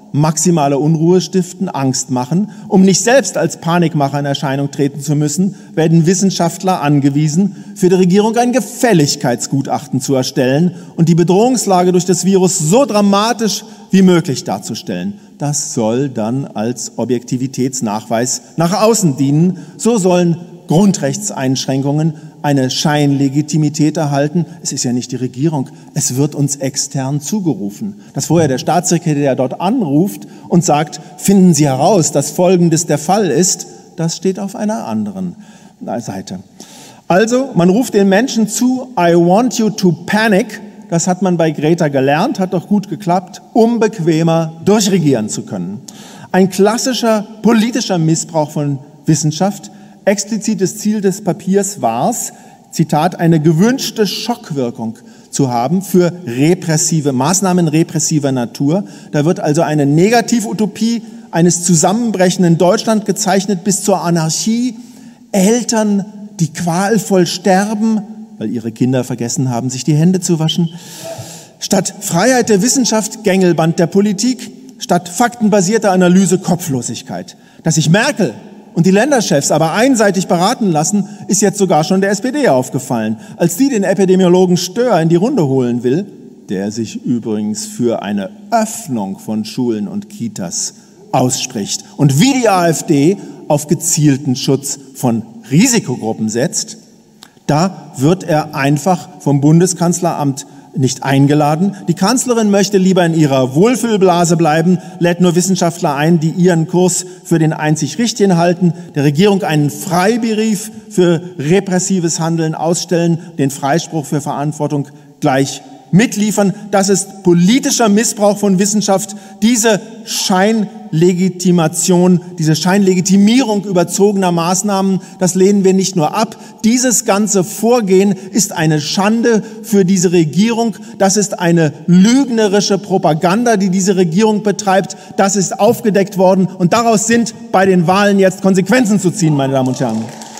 maximale Unruhe stiften, Angst machen. Um nicht selbst als Panikmacher in Erscheinung treten zu müssen, werden Wissenschaftler angewiesen, für die Regierung ein Gefälligkeitsgutachten zu erstellen und die Bedrohungslage durch das Virus so dramatisch wie möglich darzustellen. Das soll dann als Objektivitätsnachweis nach außen dienen. So sollen Grundrechtseinschränkungen eine Scheinlegitimität erhalten. Es ist ja nicht die Regierung, es wird uns extern zugerufen. Dass vorher der Staatssekretär dort anruft und sagt, finden Sie heraus, dass Folgendes der Fall ist, das steht auf einer anderen Seite. Also, man ruft den Menschen zu, I want you to panic, das hat man bei Greta gelernt, hat doch gut geklappt, um bequemer durchregieren zu können. Ein klassischer politischer Missbrauch von Wissenschaft. Explizites Ziel des Papiers war es, Zitat, eine gewünschte Schockwirkung zu haben für repressive Maßnahmen repressiver Natur. Da wird also eine Negativutopie eines zusammenbrechenden Deutschland gezeichnet bis zur Anarchie. Eltern, die qualvoll sterben, weil ihre Kinder vergessen haben, sich die Hände zu waschen. Statt Freiheit der Wissenschaft, Gängelband der Politik. Statt faktenbasierter Analyse, Kopflosigkeit. Dass sich Merkel und die Länderchefs aber einseitig beraten lassen, ist jetzt sogar schon der S P D aufgefallen. Als die den Epidemiologen Stör in die Runde holen will, der sich übrigens für eine Öffnung von Schulen und Kitas ausspricht und wie die AfD auf gezielten Schutz von Risikogruppen setzt, da wird er einfach vom Bundeskanzleramt nicht eingeladen. Die Kanzlerin möchte lieber in ihrer Wohlfühlblase bleiben, lädt nur Wissenschaftler ein, die ihren Kurs für den einzig Richtigen halten, der Regierung einen Freibrief für repressives Handeln ausstellen, den Freispruch für Verantwortung gleich mitliefern. Das ist politischer Missbrauch von Wissenschaft. Diese Scheinlegitimation, diese Scheinlegitimierung überzogener Maßnahmen, das lehnen wir nicht nur ab. Dieses ganze Vorgehen ist eine Schande für diese Regierung. Das ist eine lügnerische Propaganda, die diese Regierung betreibt. Das ist aufgedeckt worden und daraus sind bei den Wahlen jetzt Konsequenzen zu ziehen, meine Damen und Herren.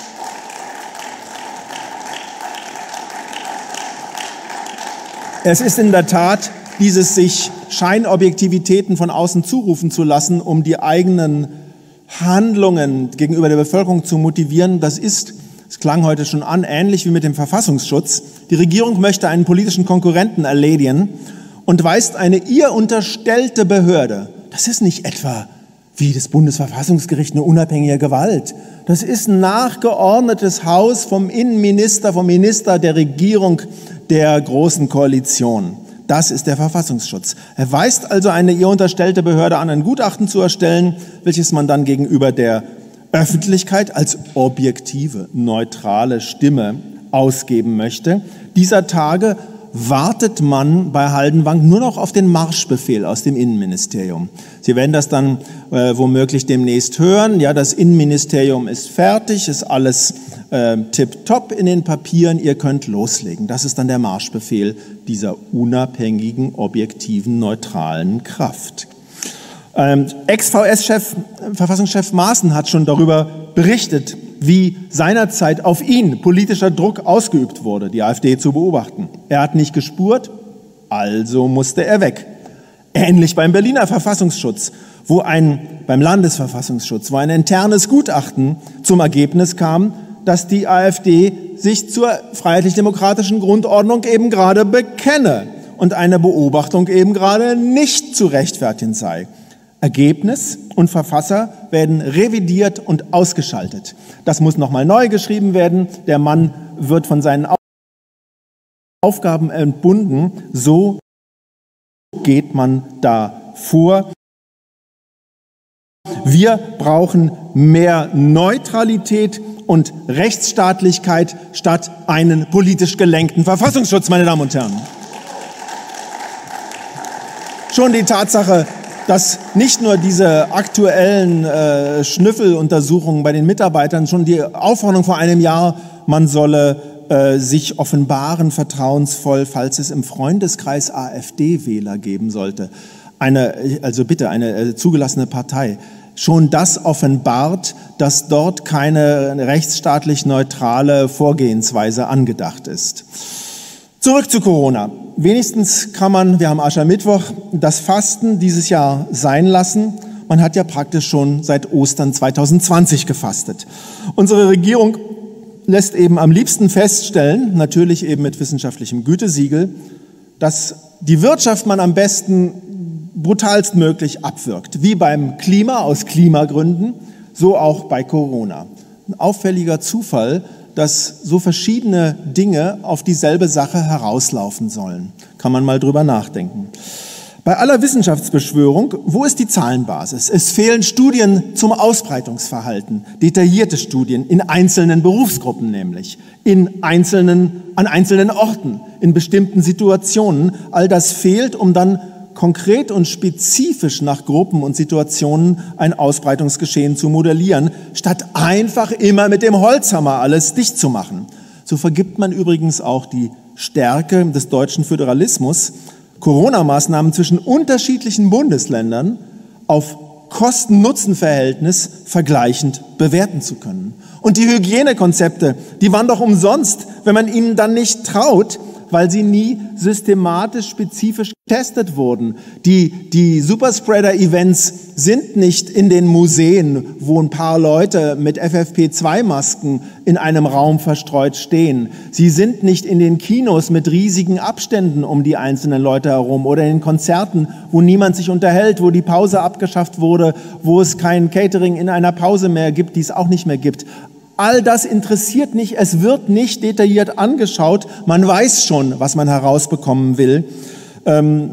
Es ist in der Tat dieses sich Scheinobjektivitäten von außen zurufen zu lassen, um die eigenen Handlungen gegenüber der Bevölkerung zu motivieren. Das ist, es klang heute schon an, ähnlich wie mit dem Verfassungsschutz. Die Regierung möchte einen politischen Konkurrenten erledigen und weist eine ihr unterstellte Behörde. Das ist nicht etwa wie das Bundesverfassungsgericht eine unabhängige Gewalt. Das ist ein nachgeordnetes Haus vom Innenminister, vom Minister der Regierung der Großen Koalition. Das ist der Verfassungsschutz. Er weist also eine ihr unterstellte Behörde an, ein Gutachten zu erstellen, welches man dann gegenüber der Öffentlichkeit als objektive, neutrale Stimme ausgeben möchte. Dieser Tage wartet man bei Haldenwang nur noch auf den Marschbefehl aus dem Innenministerium. Sie werden das dann äh, womöglich demnächst hören. Ja, das Innenministerium ist fertig, ist alles äh, tipptopp in den Papieren, ihr könnt loslegen. Das ist dann der Marschbefehl dieser unabhängigen, objektiven, neutralen Kraft. Ähm, Ex-V S-Chef, Verfassungschef Maaßen hat schon darüber berichtet, wie seinerzeit auf ihn politischer Druck ausgeübt wurde, die AfD zu beobachten. Er hat nicht gespurt, also musste er weg. Ähnlich beim Berliner Verfassungsschutz, wo ein, beim Landesverfassungsschutz, wo ein internes Gutachten zum Ergebnis kam, dass die AfD sich zur freiheitlich-demokratischen Grundordnung eben gerade bekenne und eine Beobachtung eben gerade nicht zu rechtfertigen sei. Ergebnis und Verfasser werden revidiert und ausgeschaltet. Das muss nochmal neu geschrieben werden. Der Mann wird von seinen Aufgaben entbunden. So geht man da vor. Wir brauchen mehr Neutralität und Rechtsstaatlichkeit statt einen politisch gelenkten Verfassungsschutz, meine Damen und Herren. Schon die Tatsache, dass nicht nur diese aktuellen äh, Schnüffeluntersuchungen bei den Mitarbeitern, schon die Aufforderung vor einem Jahr, man solle äh, sich offenbaren, vertrauensvoll, falls es im Freundeskreis AfD-Wähler geben sollte. Eine, also bitte, eine äh, zugelassene Partei. Schon das offenbart, dass dort keine rechtsstaatlich neutrale Vorgehensweise angedacht ist. Zurück zu Corona. wenigstens kann man, wir haben Aschermittwoch, das Fasten dieses Jahr sein lassen. Man hat ja praktisch schon seit Ostern zweitausendzwanzig gefastet. Unsere Regierung lässt eben am liebsten feststellen, natürlich eben mit wissenschaftlichem Gütesiegel, dass die Wirtschaft man am besten brutalstmöglich abwirkt. Wie beim Klima aus Klimagründen, so auch bei Corona. Ein auffälliger Zufall, dass so verschiedene Dinge auf dieselbe Sache herauslaufen sollen. Kann man mal drüber nachdenken. Bei aller Wissenschaftsbeschwörung, wo ist die Zahlenbasis? Es fehlen Studien zum Ausbreitungsverhalten, detaillierte Studien in einzelnen Berufsgruppen nämlich, in einzelnen, an einzelnen Orten, in bestimmten Situationen. All das fehlt, um dann konkret und spezifisch nach Gruppen und Situationen ein Ausbreitungsgeschehen zu modellieren, statt einfach immer mit dem Holzhammer alles dicht zu machen. So vergibt man übrigens auch die Stärke des deutschen Föderalismus, Corona-Maßnahmen zwischen unterschiedlichen Bundesländern auf Kosten-Nutzen-Verhältnis vergleichend bewerten zu können. Und die Hygienekonzepte, die waren doch umsonst, wenn man ihnen dann nicht traut, weil sie nie systematisch spezifisch getestet wurden. Die, die Superspreader-Events sind nicht in den Museen, wo ein paar Leute mit F F P zwei Masken in einem Raum verstreut stehen. Sie sind nicht in den Kinos mit riesigen Abständen um die einzelnen Leute herum oder in den Konzerten, wo niemand sich unterhält, wo die Pause abgeschafft wurde, wo es kein Catering in einer Pause mehr gibt, die es auch nicht mehr gibt. All das interessiert nicht, es wird nicht detailliert angeschaut, man weiß schon, was man herausbekommen will. Ähm,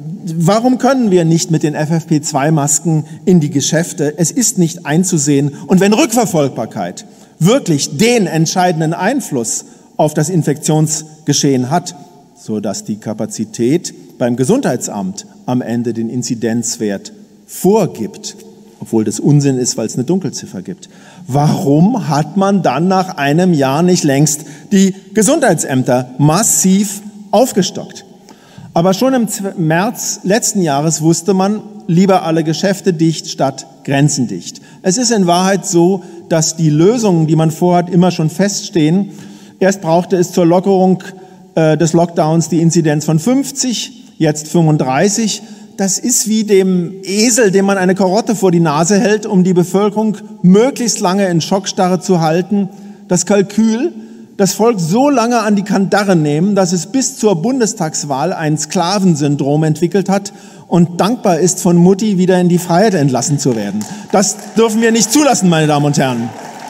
warum können wir nicht mit den F F P zwei Masken in die Geschäfte? Es ist nicht einzusehen. Und wenn Rückverfolgbarkeit wirklich den entscheidenden Einfluss auf das Infektionsgeschehen hat, sodass die Kapazität beim Gesundheitsamt am Ende den Inzidenzwert vorgibt, obwohl das Unsinn ist, weil es eine Dunkelziffer gibt. Warum hat man dann nach einem Jahr nicht längst die Gesundheitsämter massiv aufgestockt? Aber schon im März letzten Jahres wusste man, lieber alle Geschäfte dicht statt Grenzen dicht. Es ist in Wahrheit so, dass die Lösungen, die man vorhat, immer schon feststehen. Erst brauchte es zur Lockerung äh, des Lockdowns die Inzidenz von fünfzig, jetzt fünfunddreißig. Das ist wie dem Esel, dem man eine Karotte vor die Nase hält, um die Bevölkerung möglichst lange in Schockstarre zu halten. Das Kalkül, das Volk so lange an die Kandare nehmen, dass es bis zur Bundestagswahl ein Sklavensyndrom entwickelt hat und dankbar ist, von Mutti wieder in die Freiheit entlassen zu werden. Das dürfen wir nicht zulassen, meine Damen und Herren.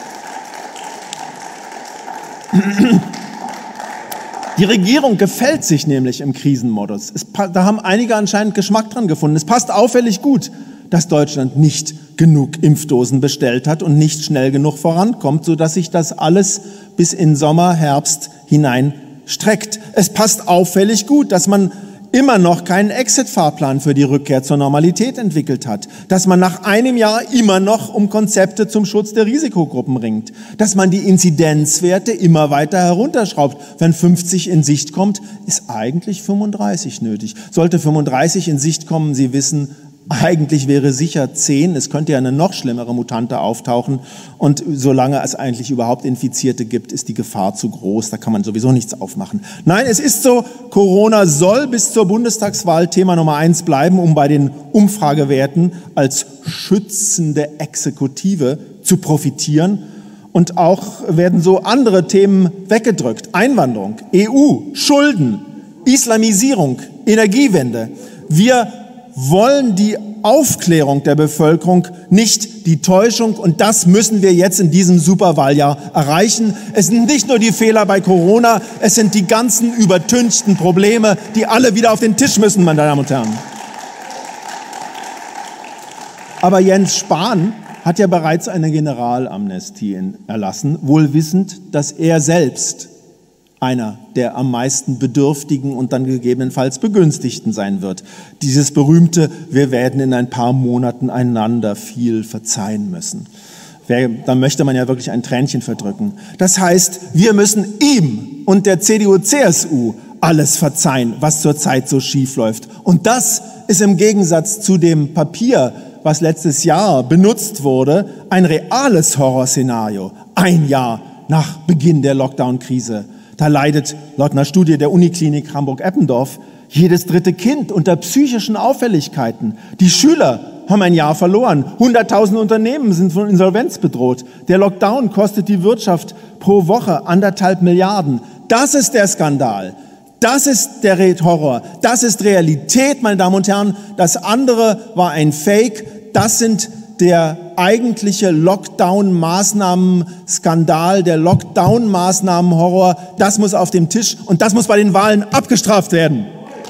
Die Regierung gefällt sich nämlich im Krisenmodus. Es, da haben einige anscheinend Geschmack dran gefunden. Es passt auffällig gut, dass Deutschland nicht genug Impfdosen bestellt hat und nicht schnell genug vorankommt, sodass sich das alles bis in Sommer, Herbst hinein streckt. Es passt auffällig gut, dass man immer noch keinen Exit-Fahrplan für die Rückkehr zur Normalität entwickelt hat, dass man nach einem Jahr immer noch um Konzepte zum Schutz der Risikogruppen ringt, dass man die Inzidenzwerte immer weiter herunterschraubt. Wenn fünfzig in Sicht kommt, ist eigentlich fünfunddreißig nötig. Sollte fünfunddreißig in Sicht kommen, Sie wissen, eigentlich wäre sicher zehn, es könnte ja eine noch schlimmere Mutante auftauchen und solange es eigentlich überhaupt Infizierte gibt, ist die Gefahr zu groß, da kann man sowieso nichts aufmachen. Nein, es ist so, Corona soll bis zur Bundestagswahl Thema Nummer eins bleiben, um bei den Umfragewerten als schützende Exekutive zu profitieren. Und auch werden so andere Themen weggedrückt. Einwanderung, E U, Schulden, Islamisierung, Energiewende. Wir wollen die Aufklärung der Bevölkerung, nicht die Täuschung. Und das müssen wir jetzt in diesem Superwahljahr erreichen. Es sind nicht nur die Fehler bei Corona, es sind die ganzen übertünchten Probleme, die alle wieder auf den Tisch müssen, meine Damen und Herren. Aber Jens Spahn hat ja bereits eine Generalamnestie erlassen, wohl wissend, dass er selbst einer der am meisten Bedürftigen und dann gegebenenfalls Begünstigten sein wird. Dieses berühmte, wir werden in ein paar Monaten einander viel verzeihen müssen. Da möchte man ja wirklich ein Tränchen verdrücken. Das heißt, wir müssen ihm und der C D U C S U alles verzeihen, was zurzeit so schief läuft. Und das ist im Gegensatz zu dem Papier, was letztes Jahr benutzt wurde, ein reales Horrorszenario. Ein Jahr nach Beginn der Lockdown-Krise. Da leidet laut einer Studie der Uniklinik Hamburg-Eppendorf jedes dritte Kind unter psychischen Auffälligkeiten. Die Schüler haben ein Jahr verloren. hunderttausend Unternehmen sind von Insolvenz bedroht. Der Lockdown kostet die Wirtschaft pro Woche anderthalb Milliarden. Das ist der Skandal. Das ist der Horror. Das ist Realität, meine Damen und Herren. Das andere war ein Fake. Das sind der eigentliche Lockdown-Maßnahmen-Skandal, der Lockdown-Maßnahmen-Horror. Das muss auf dem Tisch und das muss bei den Wahlen abgestraft werden.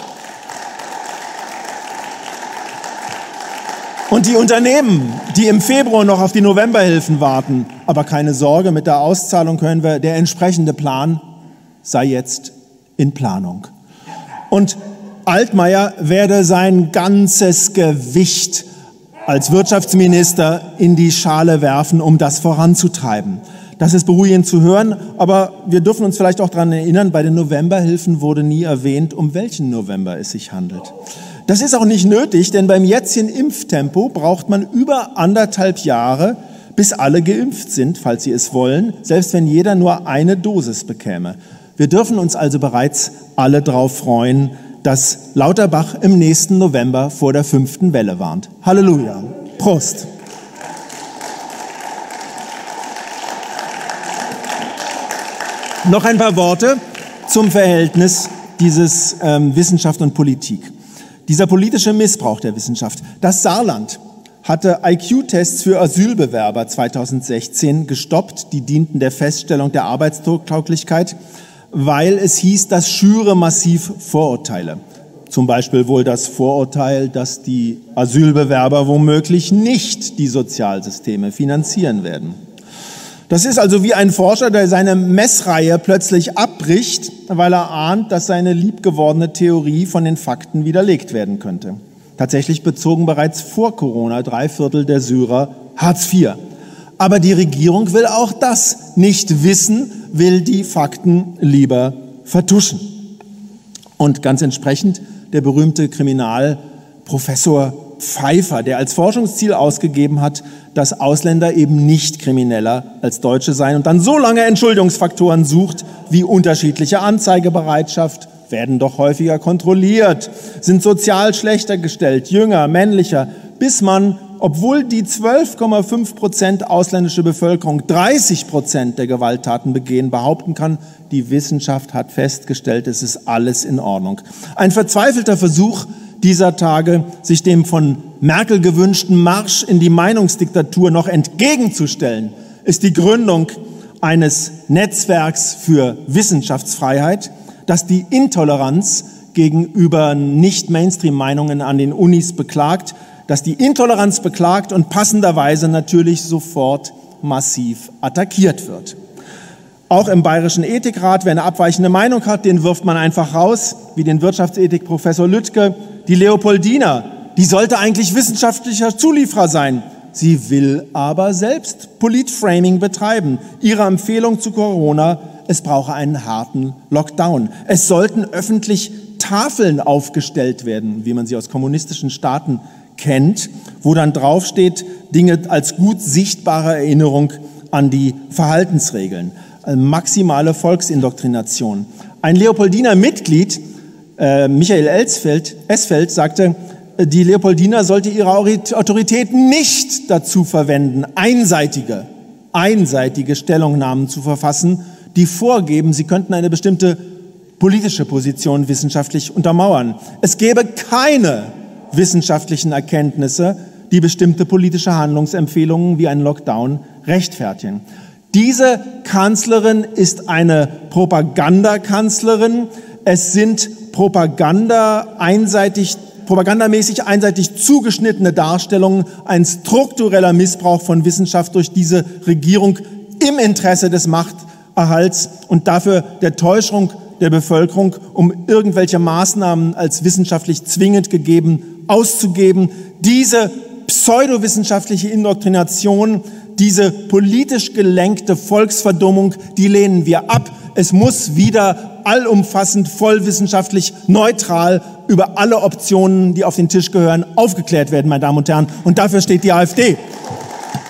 Und die Unternehmen, die im Februar noch auf die Novemberhilfen warten, aber keine Sorge, mit der Auszahlung können wir, der entsprechende Plan sei jetzt in Planung. Und Altmaier werde sein ganzes Gewicht als Wirtschaftsminister in die Schale werfen, um das voranzutreiben. Das ist beruhigend zu hören, aber wir dürfen uns vielleicht auch daran erinnern, bei den Novemberhilfen wurde nie erwähnt, um welchen November es sich handelt. Das ist auch nicht nötig, denn beim jetzigen Impftempo braucht man über anderthalb Jahre, bis alle geimpft sind, falls sie es wollen, selbst wenn jeder nur eine Dosis bekäme. Wir dürfen uns also bereits alle darauf freuen, dass Lauterbach im nächsten November vor der fünften Welle warnt. Halleluja. Prost. Noch ein paar Worte zum Verhältnis dieses ähm, Wissenschaft und Politik. Dieser politische Missbrauch der Wissenschaft. Das Saarland hatte I Q-Tests für Asylbewerber zweitausendsechzehn gestoppt. Die dienten der Feststellung der Arbeitstauglichkeit, weil es hieß, das schüre massiv Vorurteile. Zum Beispiel wohl das Vorurteil, dass die Asylbewerber womöglich nicht die Sozialsysteme finanzieren werden. Das ist also wie ein Forscher, der seine Messreihe plötzlich abbricht, weil er ahnt, dass seine liebgewordene Theorie von den Fakten widerlegt werden könnte. Tatsächlich bezogen bereits vor Corona drei Viertel der Syrer Hartz vier. Aber die Regierung will auch das nicht wissen, will die Fakten lieber vertuschen. Und ganz entsprechend der berühmte Kriminalprofessor Pfeiffer, der als Forschungsziel ausgegeben hat, dass Ausländer eben nicht krimineller als Deutsche seien und dann so lange Entschuldigungsfaktoren sucht wie unterschiedliche Anzeigebereitschaft, werden doch häufiger kontrolliert, sind sozial schlechter gestellt, jünger, männlicher, bis man, obwohl die zwölf Komma fünf Prozent ausländische Bevölkerung dreißig Prozent der Gewalttaten begehen, behaupten kann, die Wissenschaft hat festgestellt, es ist alles in Ordnung. Ein verzweifelter Versuch dieser Tage, sich dem von Merkel gewünschten Marsch in die Meinungsdiktatur noch entgegenzustellen, ist die Gründung eines Netzwerks für Wissenschaftsfreiheit, das die Intoleranz gegenüber Nicht-Mainstream-Meinungen an den Unis beklagt, das die Intoleranz beklagt und passenderweise natürlich sofort massiv attackiert wird. Auch im Bayerischen Ethikrat, wer eine abweichende Meinung hat, den wirft man einfach raus, wie den Wirtschaftsethik-Professor Lüttke. Die Leopoldina, die sollte eigentlich wissenschaftlicher Zulieferer sein. Sie will aber selbst Politframing betreiben. Ihre Empfehlung zu Corona, es brauche einen harten Lockdown. Es sollten öffentlich Tafeln aufgestellt werden, wie man sie aus kommunistischen Staaten kennt, wo dann draufsteht, Dinge als gut sichtbare Erinnerung an die Verhaltensregeln. Maximale Volksindoktrination. Ein Leopoldiner Mitglied, äh, Michael Elsfeld, Esfeld, sagte, die Leopoldina sollte ihre Autorität nicht dazu verwenden, einseitige, einseitige Stellungnahmen zu verfassen, die vorgeben, sie könnten eine bestimmte politische Position wissenschaftlich untermauern. Es gäbe keine wissenschaftlichen Erkenntnisse, die bestimmte politische Handlungsempfehlungen wie einen Lockdown rechtfertigen. Diese Kanzlerin ist eine Propagandakanzlerin. Es sind Propaganda einseitig, propagandamäßig einseitig zugeschnittene Darstellungen, ein struktureller Missbrauch von Wissenschaft durch diese Regierung im Interesse des Machterhalts und dafür der Täuschung der Bevölkerung, um irgendwelche Maßnahmen als wissenschaftlich zwingend gegeben auszugeben. Diese pseudowissenschaftliche Indoktrination, diese politisch gelenkte Volksverdummung, die lehnen wir ab. Es muss wieder allumfassend, vollwissenschaftlich, neutral über alle Optionen, die auf den Tisch gehören, aufgeklärt werden, meine Damen und Herren. Und dafür steht die AfD.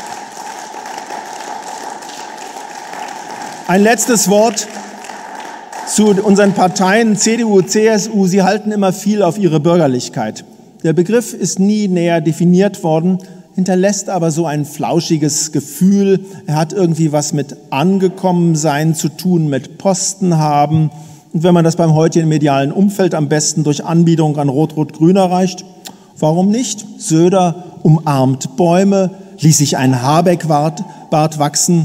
Ein letztes Wort zu unseren Parteien C D U, C S U, sie halten immer viel auf ihre Bürgerlichkeit. Der Begriff ist nie näher definiert worden, hinterlässt aber so ein flauschiges Gefühl. Er hat irgendwie was mit Angekommensein zu tun, mit Posten haben. Und wenn man das beim heutigen medialen Umfeld am besten durch Anbiederung an Rot-Rot-Grün erreicht, warum nicht? Söder umarmt Bäume, ließ sich ein Habeck-Bart wachsen.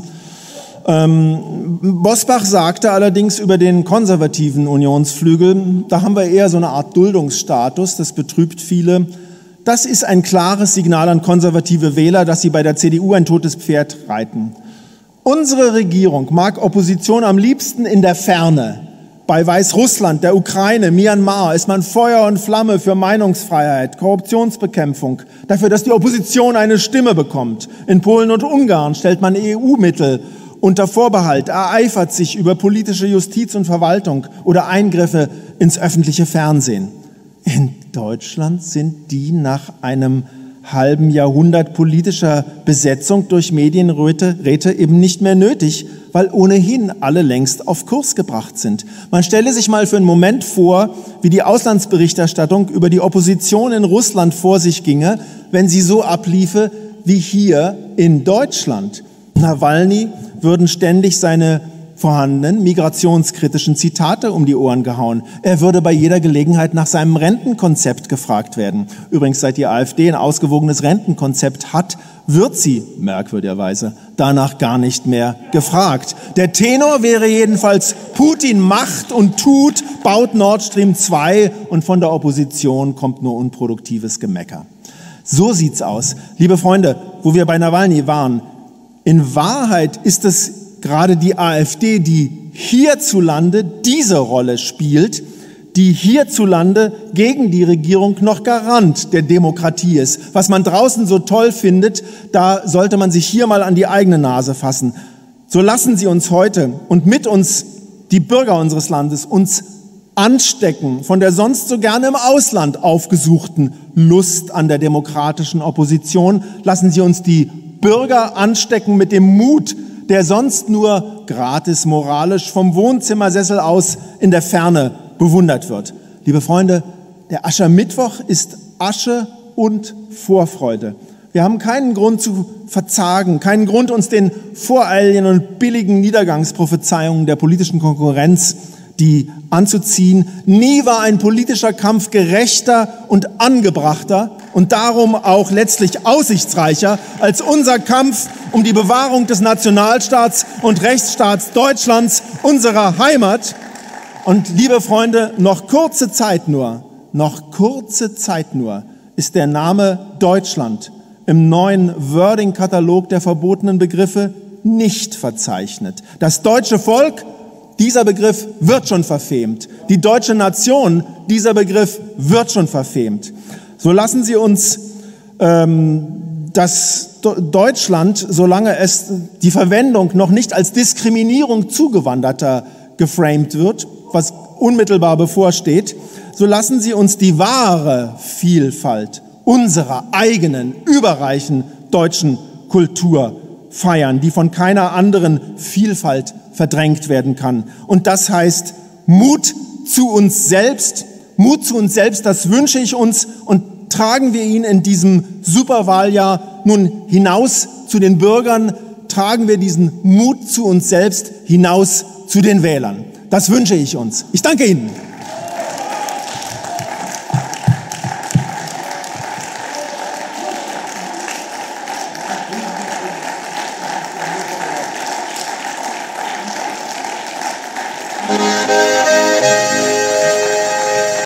Ähm, Bosbach sagte allerdings über den konservativen Unionsflügel, da haben wir eher so eine Art Duldungsstatus, das betrübt viele. Das ist ein klares Signal an konservative Wähler, dass sie bei der C D U ein totes Pferd reiten. Unsere Regierung mag Opposition am liebsten in der Ferne. Bei Weißrussland, der Ukraine, Myanmar ist man Feuer und Flamme für Meinungsfreiheit, Korruptionsbekämpfung, dafür, dass die Opposition eine Stimme bekommt. In Polen und Ungarn stellt man E U-Mittel unter Vorbehalt, ereifert sich über politische Justiz und Verwaltung oder Eingriffe ins öffentliche Fernsehen. In Deutschland sind die nach einem halben Jahrhundert politischer Besetzung durch Medienräte eben nicht mehr nötig, weil ohnehin alle längst auf Kurs gebracht sind. Man stelle sich mal für einen Moment vor, wie die Auslandsberichterstattung über die Opposition in Russland vor sich ginge, wenn sie so abliefe wie hier in Deutschland. Nawalny würden ständig seine vorhandenen migrationskritischen Zitate um die Ohren gehauen. Er würde bei jeder Gelegenheit nach seinem Rentenkonzept gefragt werden. Übrigens, seit die AfD ein ausgewogenes Rentenkonzept hat, wird sie, merkwürdigerweise, danach gar nicht mehr gefragt. Der Tenor wäre jedenfalls, Putin macht und tut, baut Nord Stream zwei und von der Opposition kommt nur unproduktives Gemecker. So sieht's aus. Liebe Freunde, wo wir bei Nawalny waren, in Wahrheit ist es gerade die AfD, die hierzulande diese Rolle spielt, die hierzulande gegen die Regierung noch Garant der Demokratie ist. Was man draußen so toll findet, da sollte man sich hier mal an die eigene Nase fassen. So lassen Sie uns heute und mit uns die Bürger unseres Landes uns anstecken von der sonst so gerne im Ausland aufgesuchten Lust an der demokratischen Opposition. Lassen Sie uns die Bürger anstecken mit dem Mut, der sonst nur gratis moralisch vom Wohnzimmersessel aus in der Ferne bewundert wird. Liebe Freunde, der Aschermittwoch ist Asche und Vorfreude. Wir haben keinen Grund zu verzagen, keinen Grund, uns den voreiligen und billigen Niedergangsprophezeiungen der politischen Konkurrenz die anzuziehen. Nie war ein politischer Kampf gerechter und angebrachter und darum auch letztlich aussichtsreicher als unser Kampf um die Bewahrung des Nationalstaats und Rechtsstaats Deutschlands, unserer Heimat. Und liebe Freunde, noch kurze Zeit nur, noch kurze Zeit nur ist der Name Deutschland im neuen Wording-Katalog der verbotenen Begriffe nicht verzeichnet. Das deutsche Volk, dieser Begriff wird schon verfemt. Die deutsche Nation, dieser Begriff wird schon verfemt. So lassen Sie uns ähm, das Deutschland, solange es die Verwendung noch nicht als Diskriminierung Zugewanderter geframed wird, was unmittelbar bevorsteht, so lassen Sie uns die wahre Vielfalt unserer eigenen, überreichen deutschen Kultur feiern, die von keiner anderen Vielfalt verdrängt werden kann. Und das heißt Mut zu uns selbst, Mut zu uns selbst, das wünsche ich uns und tragen wir ihn in diesem Superwahljahr nun hinaus zu den Bürgern, tragen wir diesen Mut zu uns selbst hinaus zu den Wählern. Das wünsche ich uns. Ich danke Ihnen.